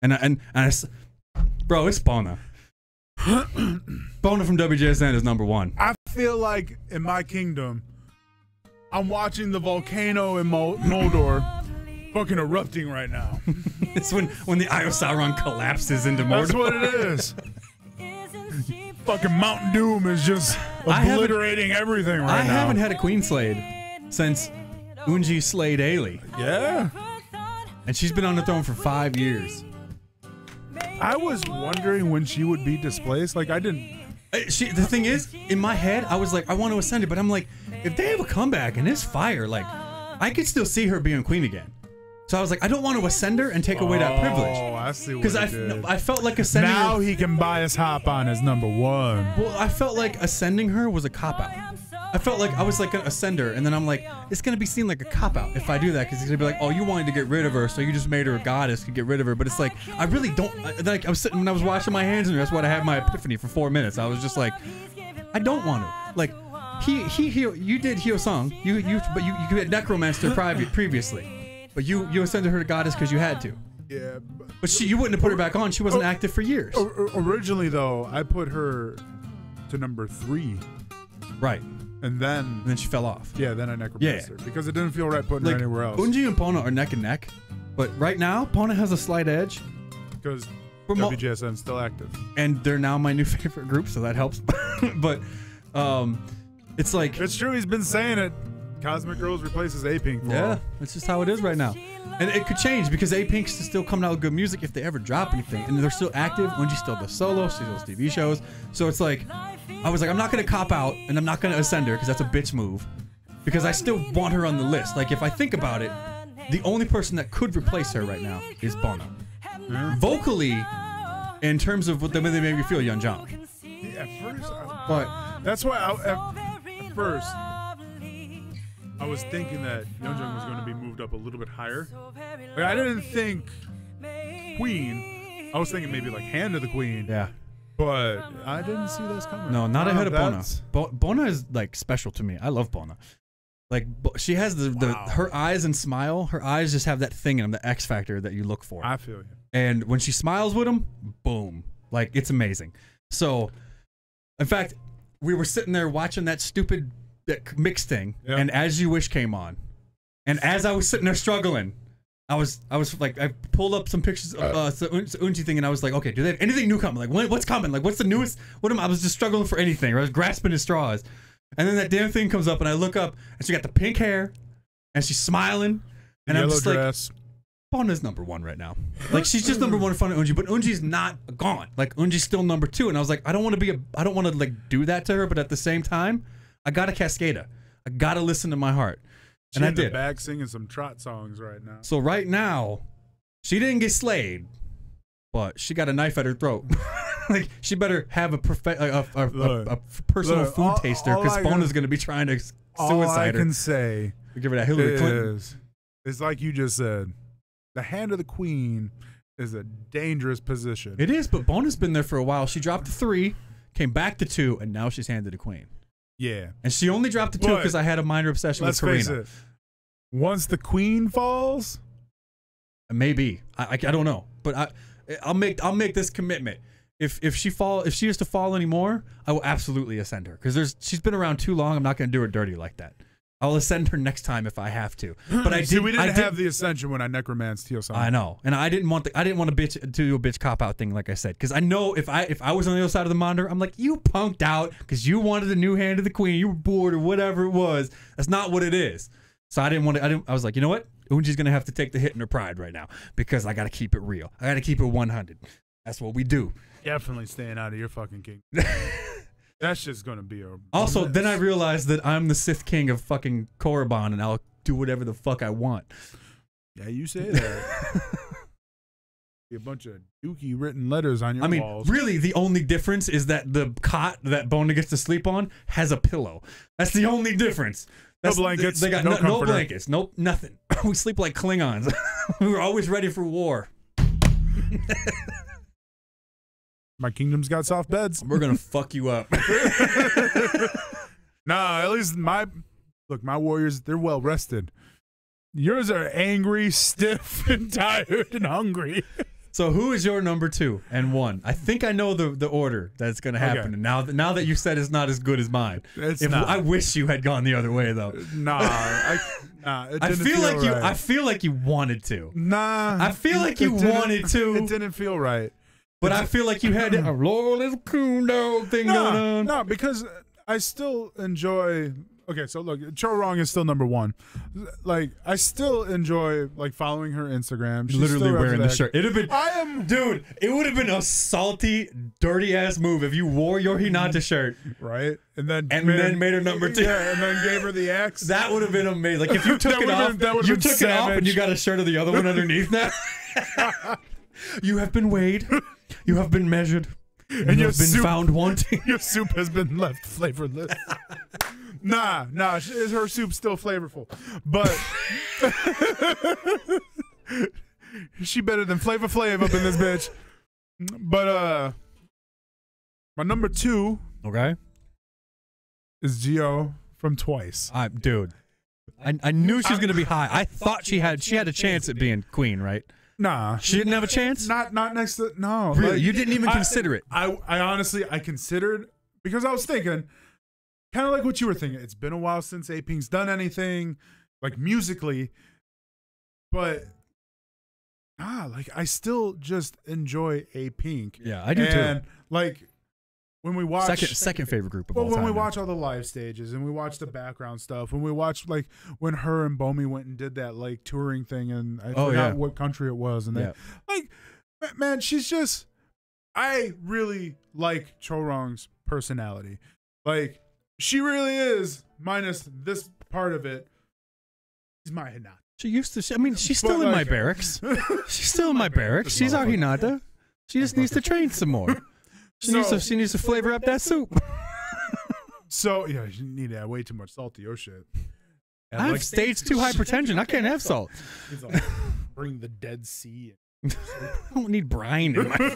Bro, it's Bona. Bona from WJSN is number 1. I feel like in my kingdom, I'm watching the volcano in Moldor fucking erupting right now. It's when the Eye of Sauron collapses into Mordor. That's what it is. Fucking Mount Doom is just obliterating everything right now. I haven't had a queen slayed since Unji slayed Ailey. Yeah. And she's been on the throne for 5 years. I was wondering when she would be displaced. Like, I didn't... The thing is, in my head, I was like, I want to ascend it, but I'm like, if they have a comeback and it's fire, like, I could still see her being queen again. So I was like, I don't want to ascend her and take away that privilege. Oh, I see what Because I felt like ascending her... Now he can bias hop on as number 1. Well, I felt like ascending her was a cop-out. I felt like I was like an ascender, and then I'm like, it's going to be seen like a cop-out if I do that, because it's going to be like, oh, you wanted to get rid of her, so you just made her a goddess to get rid of her. But it's like, I really don't... Like, I was sitting when I was washing my hands, and that's what I had my epiphany for 4 minutes. I was just like, I don't want to. Like, you did Hyo-sung, but you had Necromancer previously. But you ascended her to goddess because you had to. Yeah. But you wouldn't have put her back on. She wasn't active for years. Originally, though, I put her to number 3. Right. And then she fell off. Yeah, then I necromancer. Yeah. Because it didn't feel right putting her anywhere else. Unji and Pona are neck and neck. But right now, Pona has a slight edge. Because WJSN's still active. And they're now my new favorite group, so that helps. But it's like... It's true, he's been saying it. Cosmic Girls replaces A-Pink. Yeah, that's just how it is right now. And it could change because A-Pink's still coming out with good music if they ever drop anything. And they're still active. Unji still does solo, she does TV shows. So it's like, I was like, I'm not going to cop out and I'm not going to ascend her because that's a bitch move. because I still want her on the list. Like, if I think about it, the only person that could replace her right now is Bona. Vocally, in terms of what the way they made me feel, Young John. Yeah, at first, But that's why at first I was thinking that Yeonjung was going to be moved up a little bit higher. Like, I didn't think Queen. I was thinking maybe like Hand of the Queen. yeah. But I didn't see this coming. No, not ahead of Bona. That's- Bona is like special to me. I love Bona. Like she has her eyes and smile. Her eyes just have that thing in them, the X factor that you look for. I feel you. And when she smiles with him, boom, like it's amazing. So, in fact, we were sitting there watching that stupid mix thing, and As You Wish came on, and as I was sitting there struggling, I was like, I pulled up some pictures of Unji thing, and I was like, okay, do they have anything new coming? Like, what's coming? Like, what's the newest? I was just struggling for anything. Or I was grasping at straws, and then that damn thing comes up, and I look up, and she got the pink hair, and she's smiling, and I'm just dress. like, Bona's number one right now. Like, she's just number one in front of Unji, but Unji's not gone. Like, Unji's still number two, and I was like, I don't want to like do that to her, but at the same time, I got a Cascada. I gotta listen to my heart. She And I in the did. back singing some trot songs right now. So right now, she didn't get slayed, but she got a knife at her throat. Like, she better have a personal food taster, because Bona's gonna be trying to All I suicide her. can say Give her that Hillary Clinton. It's like you just said. The Hand of the Queen is a dangerous position. It is, but Bona's been there for a while. She dropped to 3, came back to 2, and now she's handed to Queen. Yeah. And she only dropped to 2 because I had a minor obsession with Let's face Karina. it. Once the Queen falls, Maybe I don't know, but I'll make this commitment. If she is to fall anymore, I will absolutely ascend her, because she's been around too long. I'm not going to do her dirty like that. I'll ascend her next time if I have to. But I we didn't have the ascension when I necromanced Tio-san. I know, and I didn't want to do a bitch cop out thing, like I said, because I know if I was on the other side of the monitor, I'm like, you punked out because you wanted a new Hand of the Queen, you were bored or whatever it was. That's not what it is. So I didn't want to. I was like, you know what? Unji's gonna have to take the hit in her pride right now, because I got to keep it real. I got to keep it 100. That's what we do. Definitely staying out of your fucking king. That's just gonna be a. Also, then I realized that I'm the Sith King of fucking Korriban, and I'll do whatever the fuck I want. Yeah, you say that. Be a bunch of dookie written letters on your walls. Really, the only difference is that the cot that Bona gets to sleep on has a pillow. That's the only difference. No blankets. They got no no comforter. blankets. Nope, nothing. We sleep like Klingons. We were always ready for war. My kingdom's got soft beds. We're gonna fuck you up. Nah, at least my warriors, they're well rested. Yours are angry, stiff, and tired and hungry. So who is your number 2 and 1? I think I know the order that's gonna happen. Okay. And now that you said it's not as good as mine, It's not. I wish you had gone the other way though. Nah, it I didn't feel like you. right. I feel like you wanted to. Nah, I feel like you it didn't- wanted to. It didn't feel right. But I feel like you had a little coon dog thing going on. No, because I still enjoy. Okay, so look, Chorong is still number 1. Like, I still enjoy like following her Instagram. She's Literally still up to wearing the that. shirt. It'd have been, dude. It would have been a salty, dirty ass move if you wore your Hinata shirt, right? And then made her number 2. Yeah, and then gave her the axe. That would have been amazing. Like if you took That it would've off, been- that would've you been took it off, and savage. you got a shirt of the other one underneath now. You have been weighed. You have been measured. And you have been found wanting. Your soup has been left flavorless. Nah, her soup's still flavorful, but she better than Flavor Flav up in this bitch. But my number 2, Okay. is Gio from Twice. Dude, I knew she was gonna be high. I thought she had a chance at being queen, right? Nah, She didn't have a chance. not next to no. Really, like, you didn't even consider it. I honestly considered, because I was thinking kind of like what you were thinking. It's been a while since A-Pink's done anything like musically, but like I still just enjoy A-Pink. Yeah, I do and too. like when we watch Second favorite group of well, all when time. we man. watch all the live stages and we watch the background stuff, when we watch like when her and Bomi went and did that like touring thing, and I forgot what country it was, and they like, man, she's just, I really like Chorong's personality. Like, she really is, minus this part of it. She's my Hinata. She used to. I mean, she's still in my barracks. She's still in my barracks. She's our Hinata. She just needs to train some more. She needs to flavor up that soup. So yeah, you need to add way too much salt to your shit. And I have stage 2 hypertension. I can't have salt. He's like, bring the Dead Sea. I don't need brine in my.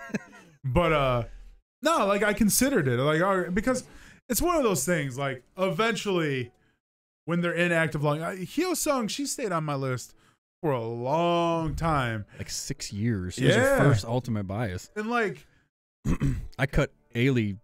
But no, like I considered it, like because it's one of those things. Like eventually, when they're inactive long, Hyosung, she stayed on my list for a long time, like 6 years. She was her first Ultimate Bias, and like I cut Ailey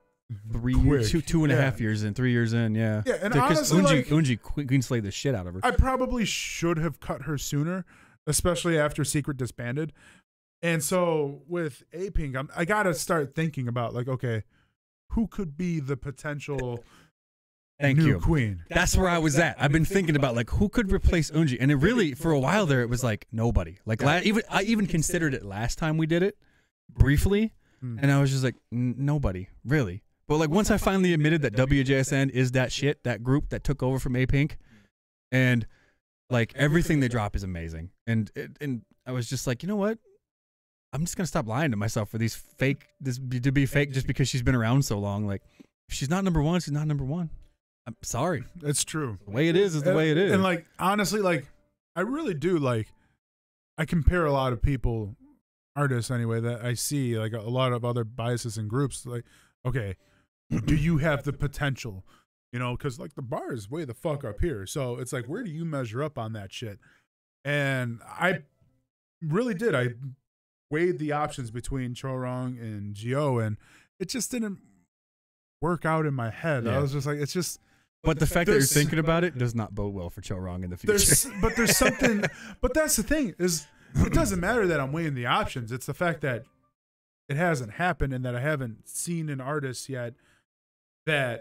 2.5 years in, 3 years in, yeah. Yeah, and honestly, Unji Queen slayed the shit out of her. I probably should have cut her sooner, especially after Secret disbanded. And so with A-Pink, I gotta start thinking about like, okay, who could be the potential new queen? That's where I was at. I've been thinking about like who could replace Unji, and it really for a while there it was like nobody. Like I even considered it last time we did it briefly, and I was just like nobody really. But like once I finally admitted that WJSN is that shit, that group that took over from A-Pink, and like everything they drop is amazing, and I was just like, you know what? I'm just gonna stop lying to myself for these to be fake just because she's been around so long. Like, if she's not number one, she's not number one. I'm sorry. It's true. The way it is the way it is. And like honestly, like I really do like. I compare a lot of people, artists anyway, that I see like a lot of other biases and groups. Like, okay, do you have the potential? You know, because like the bar is way the fuck up here. So it's like, where do you measure up on that shit? And I really did. I weighed the options between Chorong and Gio, and it just didn't work out in my head. Yeah. I was just like, it's just. But the fact that you're thinking about it does not bode well for Chorong in the future. But there's something. But that's the thing is, it doesn't matter that I'm weighing the options. It's the fact that it hasn't happened and that I haven't seen an artist yet that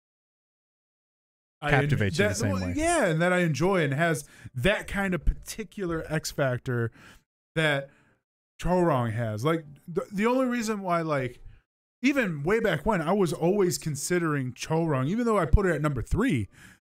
captivates you the same way. Yeah, and that I enjoy and has that kind of particular X factor that Chorong has. Like the only reason why, like, even way back when, I was always considering Chorong, even though I put her at number 3,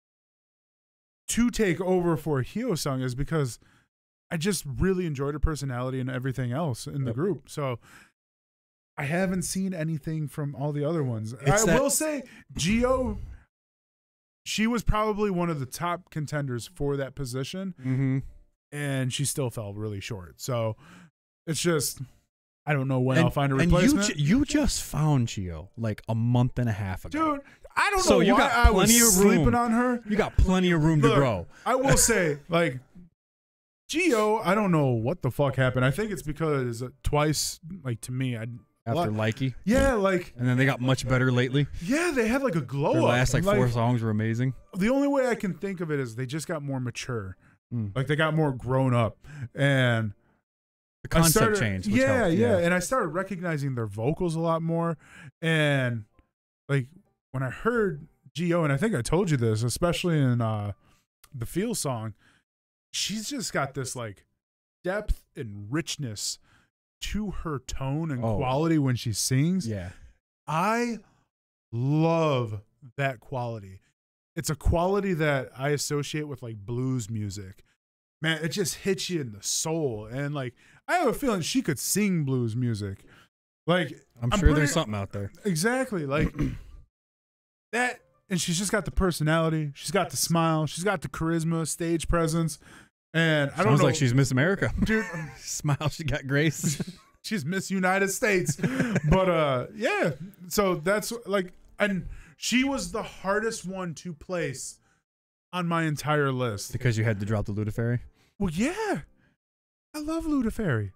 to take over for Hyosung is because I just really enjoyed her personality and everything else in the group. So I haven't seen anything from all the other ones. Will say Gio, she was probably one of the top contenders for that position, and she still fell really short. So it's just, I don't know when I'll find a replacement. And you just found Gio like a month and a half ago. Dude, I don't know why I was sleeping on her. You got plenty of room to grow. I will say, like, Gio, I don't know what the fuck happened. I think it's because twice, like, to me, after Likey. Yeah, like. And then they got much better lately. Yeah, they had like a glow up. Their last like 4 songs were amazing. The only way I can think of it is they just got more mature. Like they got more grown up. And the concept changed. Yeah. And I started recognizing their vocals a lot more. And like when I heard Gio, and I think I told you this, especially in the Feel song, she's just got this like depth and richness to her tone and quality when she sings. Yeah. I love that quality. It's a quality that I associate with like blues music. Man, it just hits you in the soul. And like, I have a feeling she could sing blues music. Like, I'm sure there's something out there. Exactly. Like that. And she's just got the personality. She's got the smile. She's got the charisma, stage presence. And I don't know. Sounds like she's Miss America. Dude. Smile, she got grace. She's Miss United States. But yeah. So that's like, and she was the hardest one to place on my entire list. Because you had to drop the Ludafairy? Well, yeah. I love Ludafairy.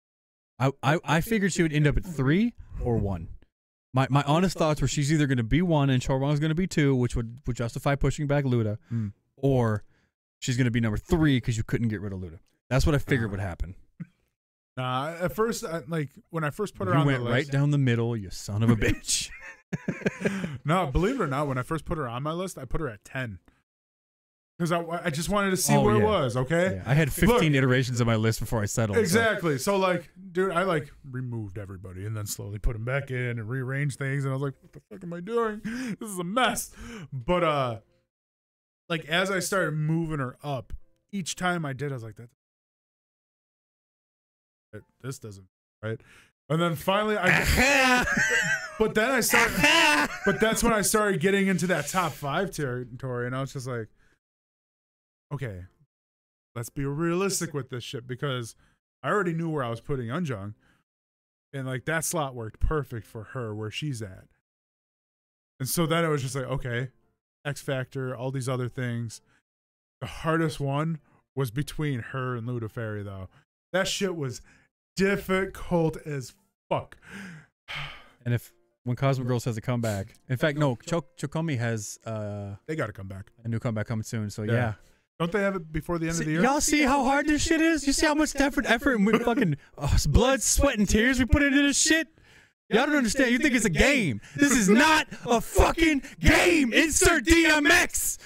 I figured she would end up at 3 or 1. My honest thoughts were she's either going to be 1 and Chorong's going to be 2, which would justify pushing back Luda, or she's going to be number 3 because you couldn't get rid of Luda. That's what I figured would happen. Nah, at first, like when I first put her on the list, you went right down the middle, you son of a bitch. No, believe it or not, when I first put her on my list, I put her at 10. Because I just wanted to see where it was, okay? Yeah. I had 15 iterations of my list before I settled. Exactly. So, like, dude, I, like, removed everybody and then slowly put them back in and rearranged things. And I was like, what the fuck am I doing? This is a mess. But like as I started moving her up, each time I did, I was like, this doesn't right. And then finally but then I started but that's when I started getting into that top 5 territory, and I was just like, okay, let's be realistic with this shit, because I already knew where I was putting Eunjung, and like that slot worked perfect for her where she's at. And so then it was just like, okay, X Factor, all these other things. The hardest one was between her and Luda Fairy, though. That shit was difficult as fuck. And when Cosmic Girls has a comeback, in fact, no, Chokomi has they got to come back. A new comeback coming soon. So yeah. Don't they have it before the end of the year? Y'all see how hard this shit is? You see how much effort and we fucking blood, sweat, and tears we put into this shit? Y'all don't understand. You think it's a game. This is not a fucking game. Insert DMX.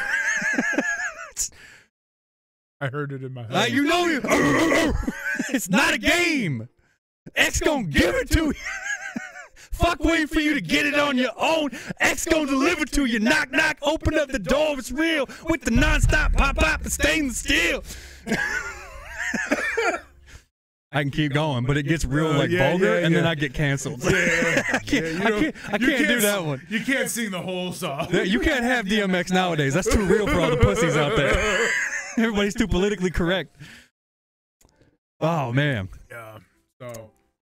I heard it in my head. You know you. It's not a game. X gonna give it to you. Fuck waiting for you to get it on your own. X gonna deliver to you. Knock, knock, open up the door. It's real. With the non-stop pop-pop and stainless steel. I can keep going, but it gets real vulgar, and then I get canceled. I can't do that one. You can't sing the whole song. You can't have DMX nowadays. That's too real for all the pussies out there. Everybody's too politically correct. Oh, man. Yeah. So.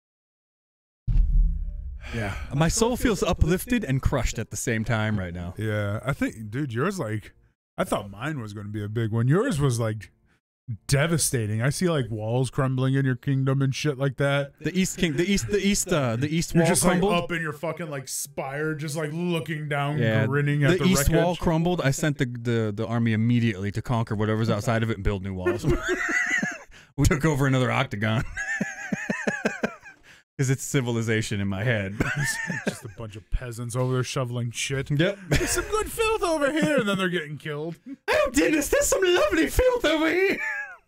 Yeah. My soul feels uplifted and crushed at the same time right now. Yeah. I think, dude, yours, like, I thought mine was going to be a big one. Yours was, like, devastating. I see, like, walls crumbling in your kingdom and shit like that. The east wall You're just crumbled. Like, up in your fucking, like, spire, just, like, looking down, grinning at the east wreckage. wall crumbled. I sent the army immediately to conquer whatever's outside of it and build new walls. We took over another octagon. Because it's civilization in my head. Just a bunch of peasants over there shoveling shit. Yep. There's some good filth over here, and then they're getting killed. Oh, Dennis, there's some lovely filth over here.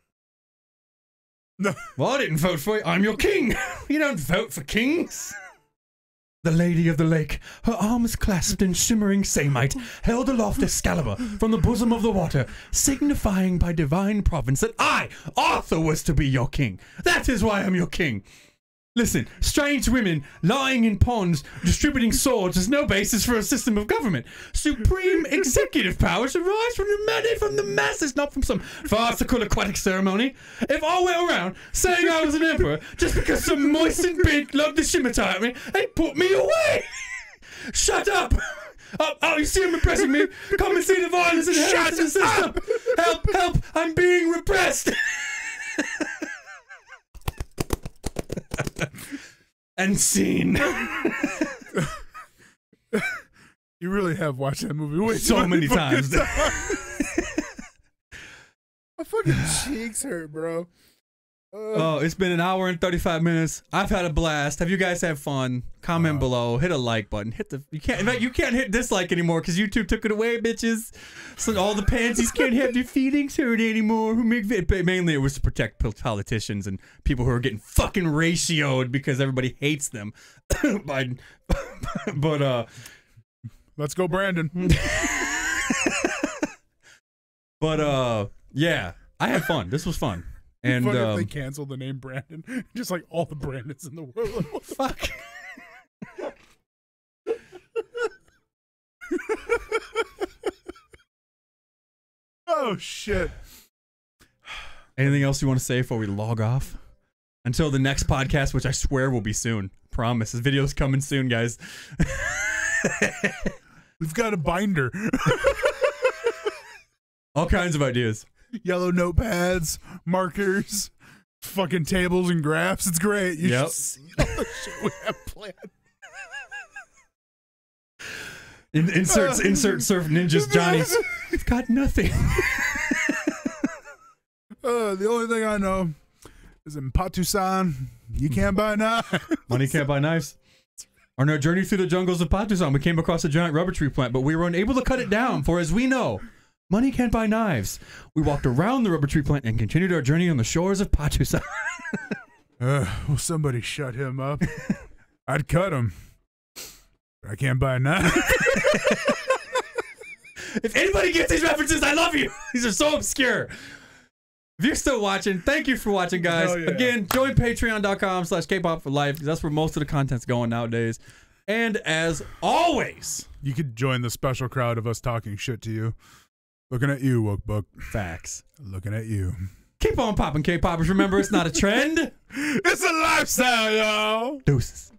No. Well, I didn't vote for you. I'm your king. You don't vote for kings. The Lady of the Lake, her arms clasped in shimmering samite, held aloft Excalibur from the bosom of the water, signifying by divine providence that I, Arthur, was to be your king. That is why I'm your king. Listen, strange women lying in ponds distributing swords is no basis for a system of government. Supreme executive power should rise from the masses, not from some farcical aquatic ceremony. If I went around saying I was an emperor just because some moistened pig loved to scimitar at me, they put me away. Shut up. Oh, you see him repressing me? Come and see the violence in the system. Help, help, I'm being repressed. And scene. You really have watched that movie way so many times. My fucking cheeks hurt, bro. Oh, it's been an hour and 35 minutes. I've had a blast. Have you guys had fun? Comment below. Hit a like button. You can't hit dislike anymore because YouTube took it away, bitches. So all the pansies can't have their feelings hurt anymore. Mainly it was to protect politicians and people who are getting fucking ratioed because everybody hates them. But let's go, Brandon. But yeah, I had fun. This was fun. And if they cancel the name Brandon, just like all the Brandons in the world. Fuck. Oh shit. Anything else you want to say before we log off? Until the next podcast, which I swear will be soon. Promise. This video's coming soon, guys. We've got a binder. All kinds of ideas. Yellow notepads, markers, fucking tables and graphs. It's great. You should see all the shit we have planned. Insert Surf Ninjas Johnny's. We've got nothing. The only thing I know is in Patusan, you can't buy knives. Money can't buy knives. On our journey through the jungles of Patusan, we came across a giant rubber tree plant, but we were unable to cut it down, for as we know, money can't buy knives. We walked around the rubber tree plant and continued our journey on the shores of Patusan. Will somebody shut him up? I'd cut him. I can't buy a knife. If anybody gets these references, I love you. These are so obscure. If you're still watching, thank you for watching, guys. Yeah. Again, join patreon.com/Kpop for life, because that's where most of the content's going nowadays. And as always, you could join the special crowd of us talking shit to you. Looking at you, Wokebook. Facts. Looking at you. Keep on popping, K-Poppers. Remember, it's not a trend. It's a lifestyle, y'all. Deuces.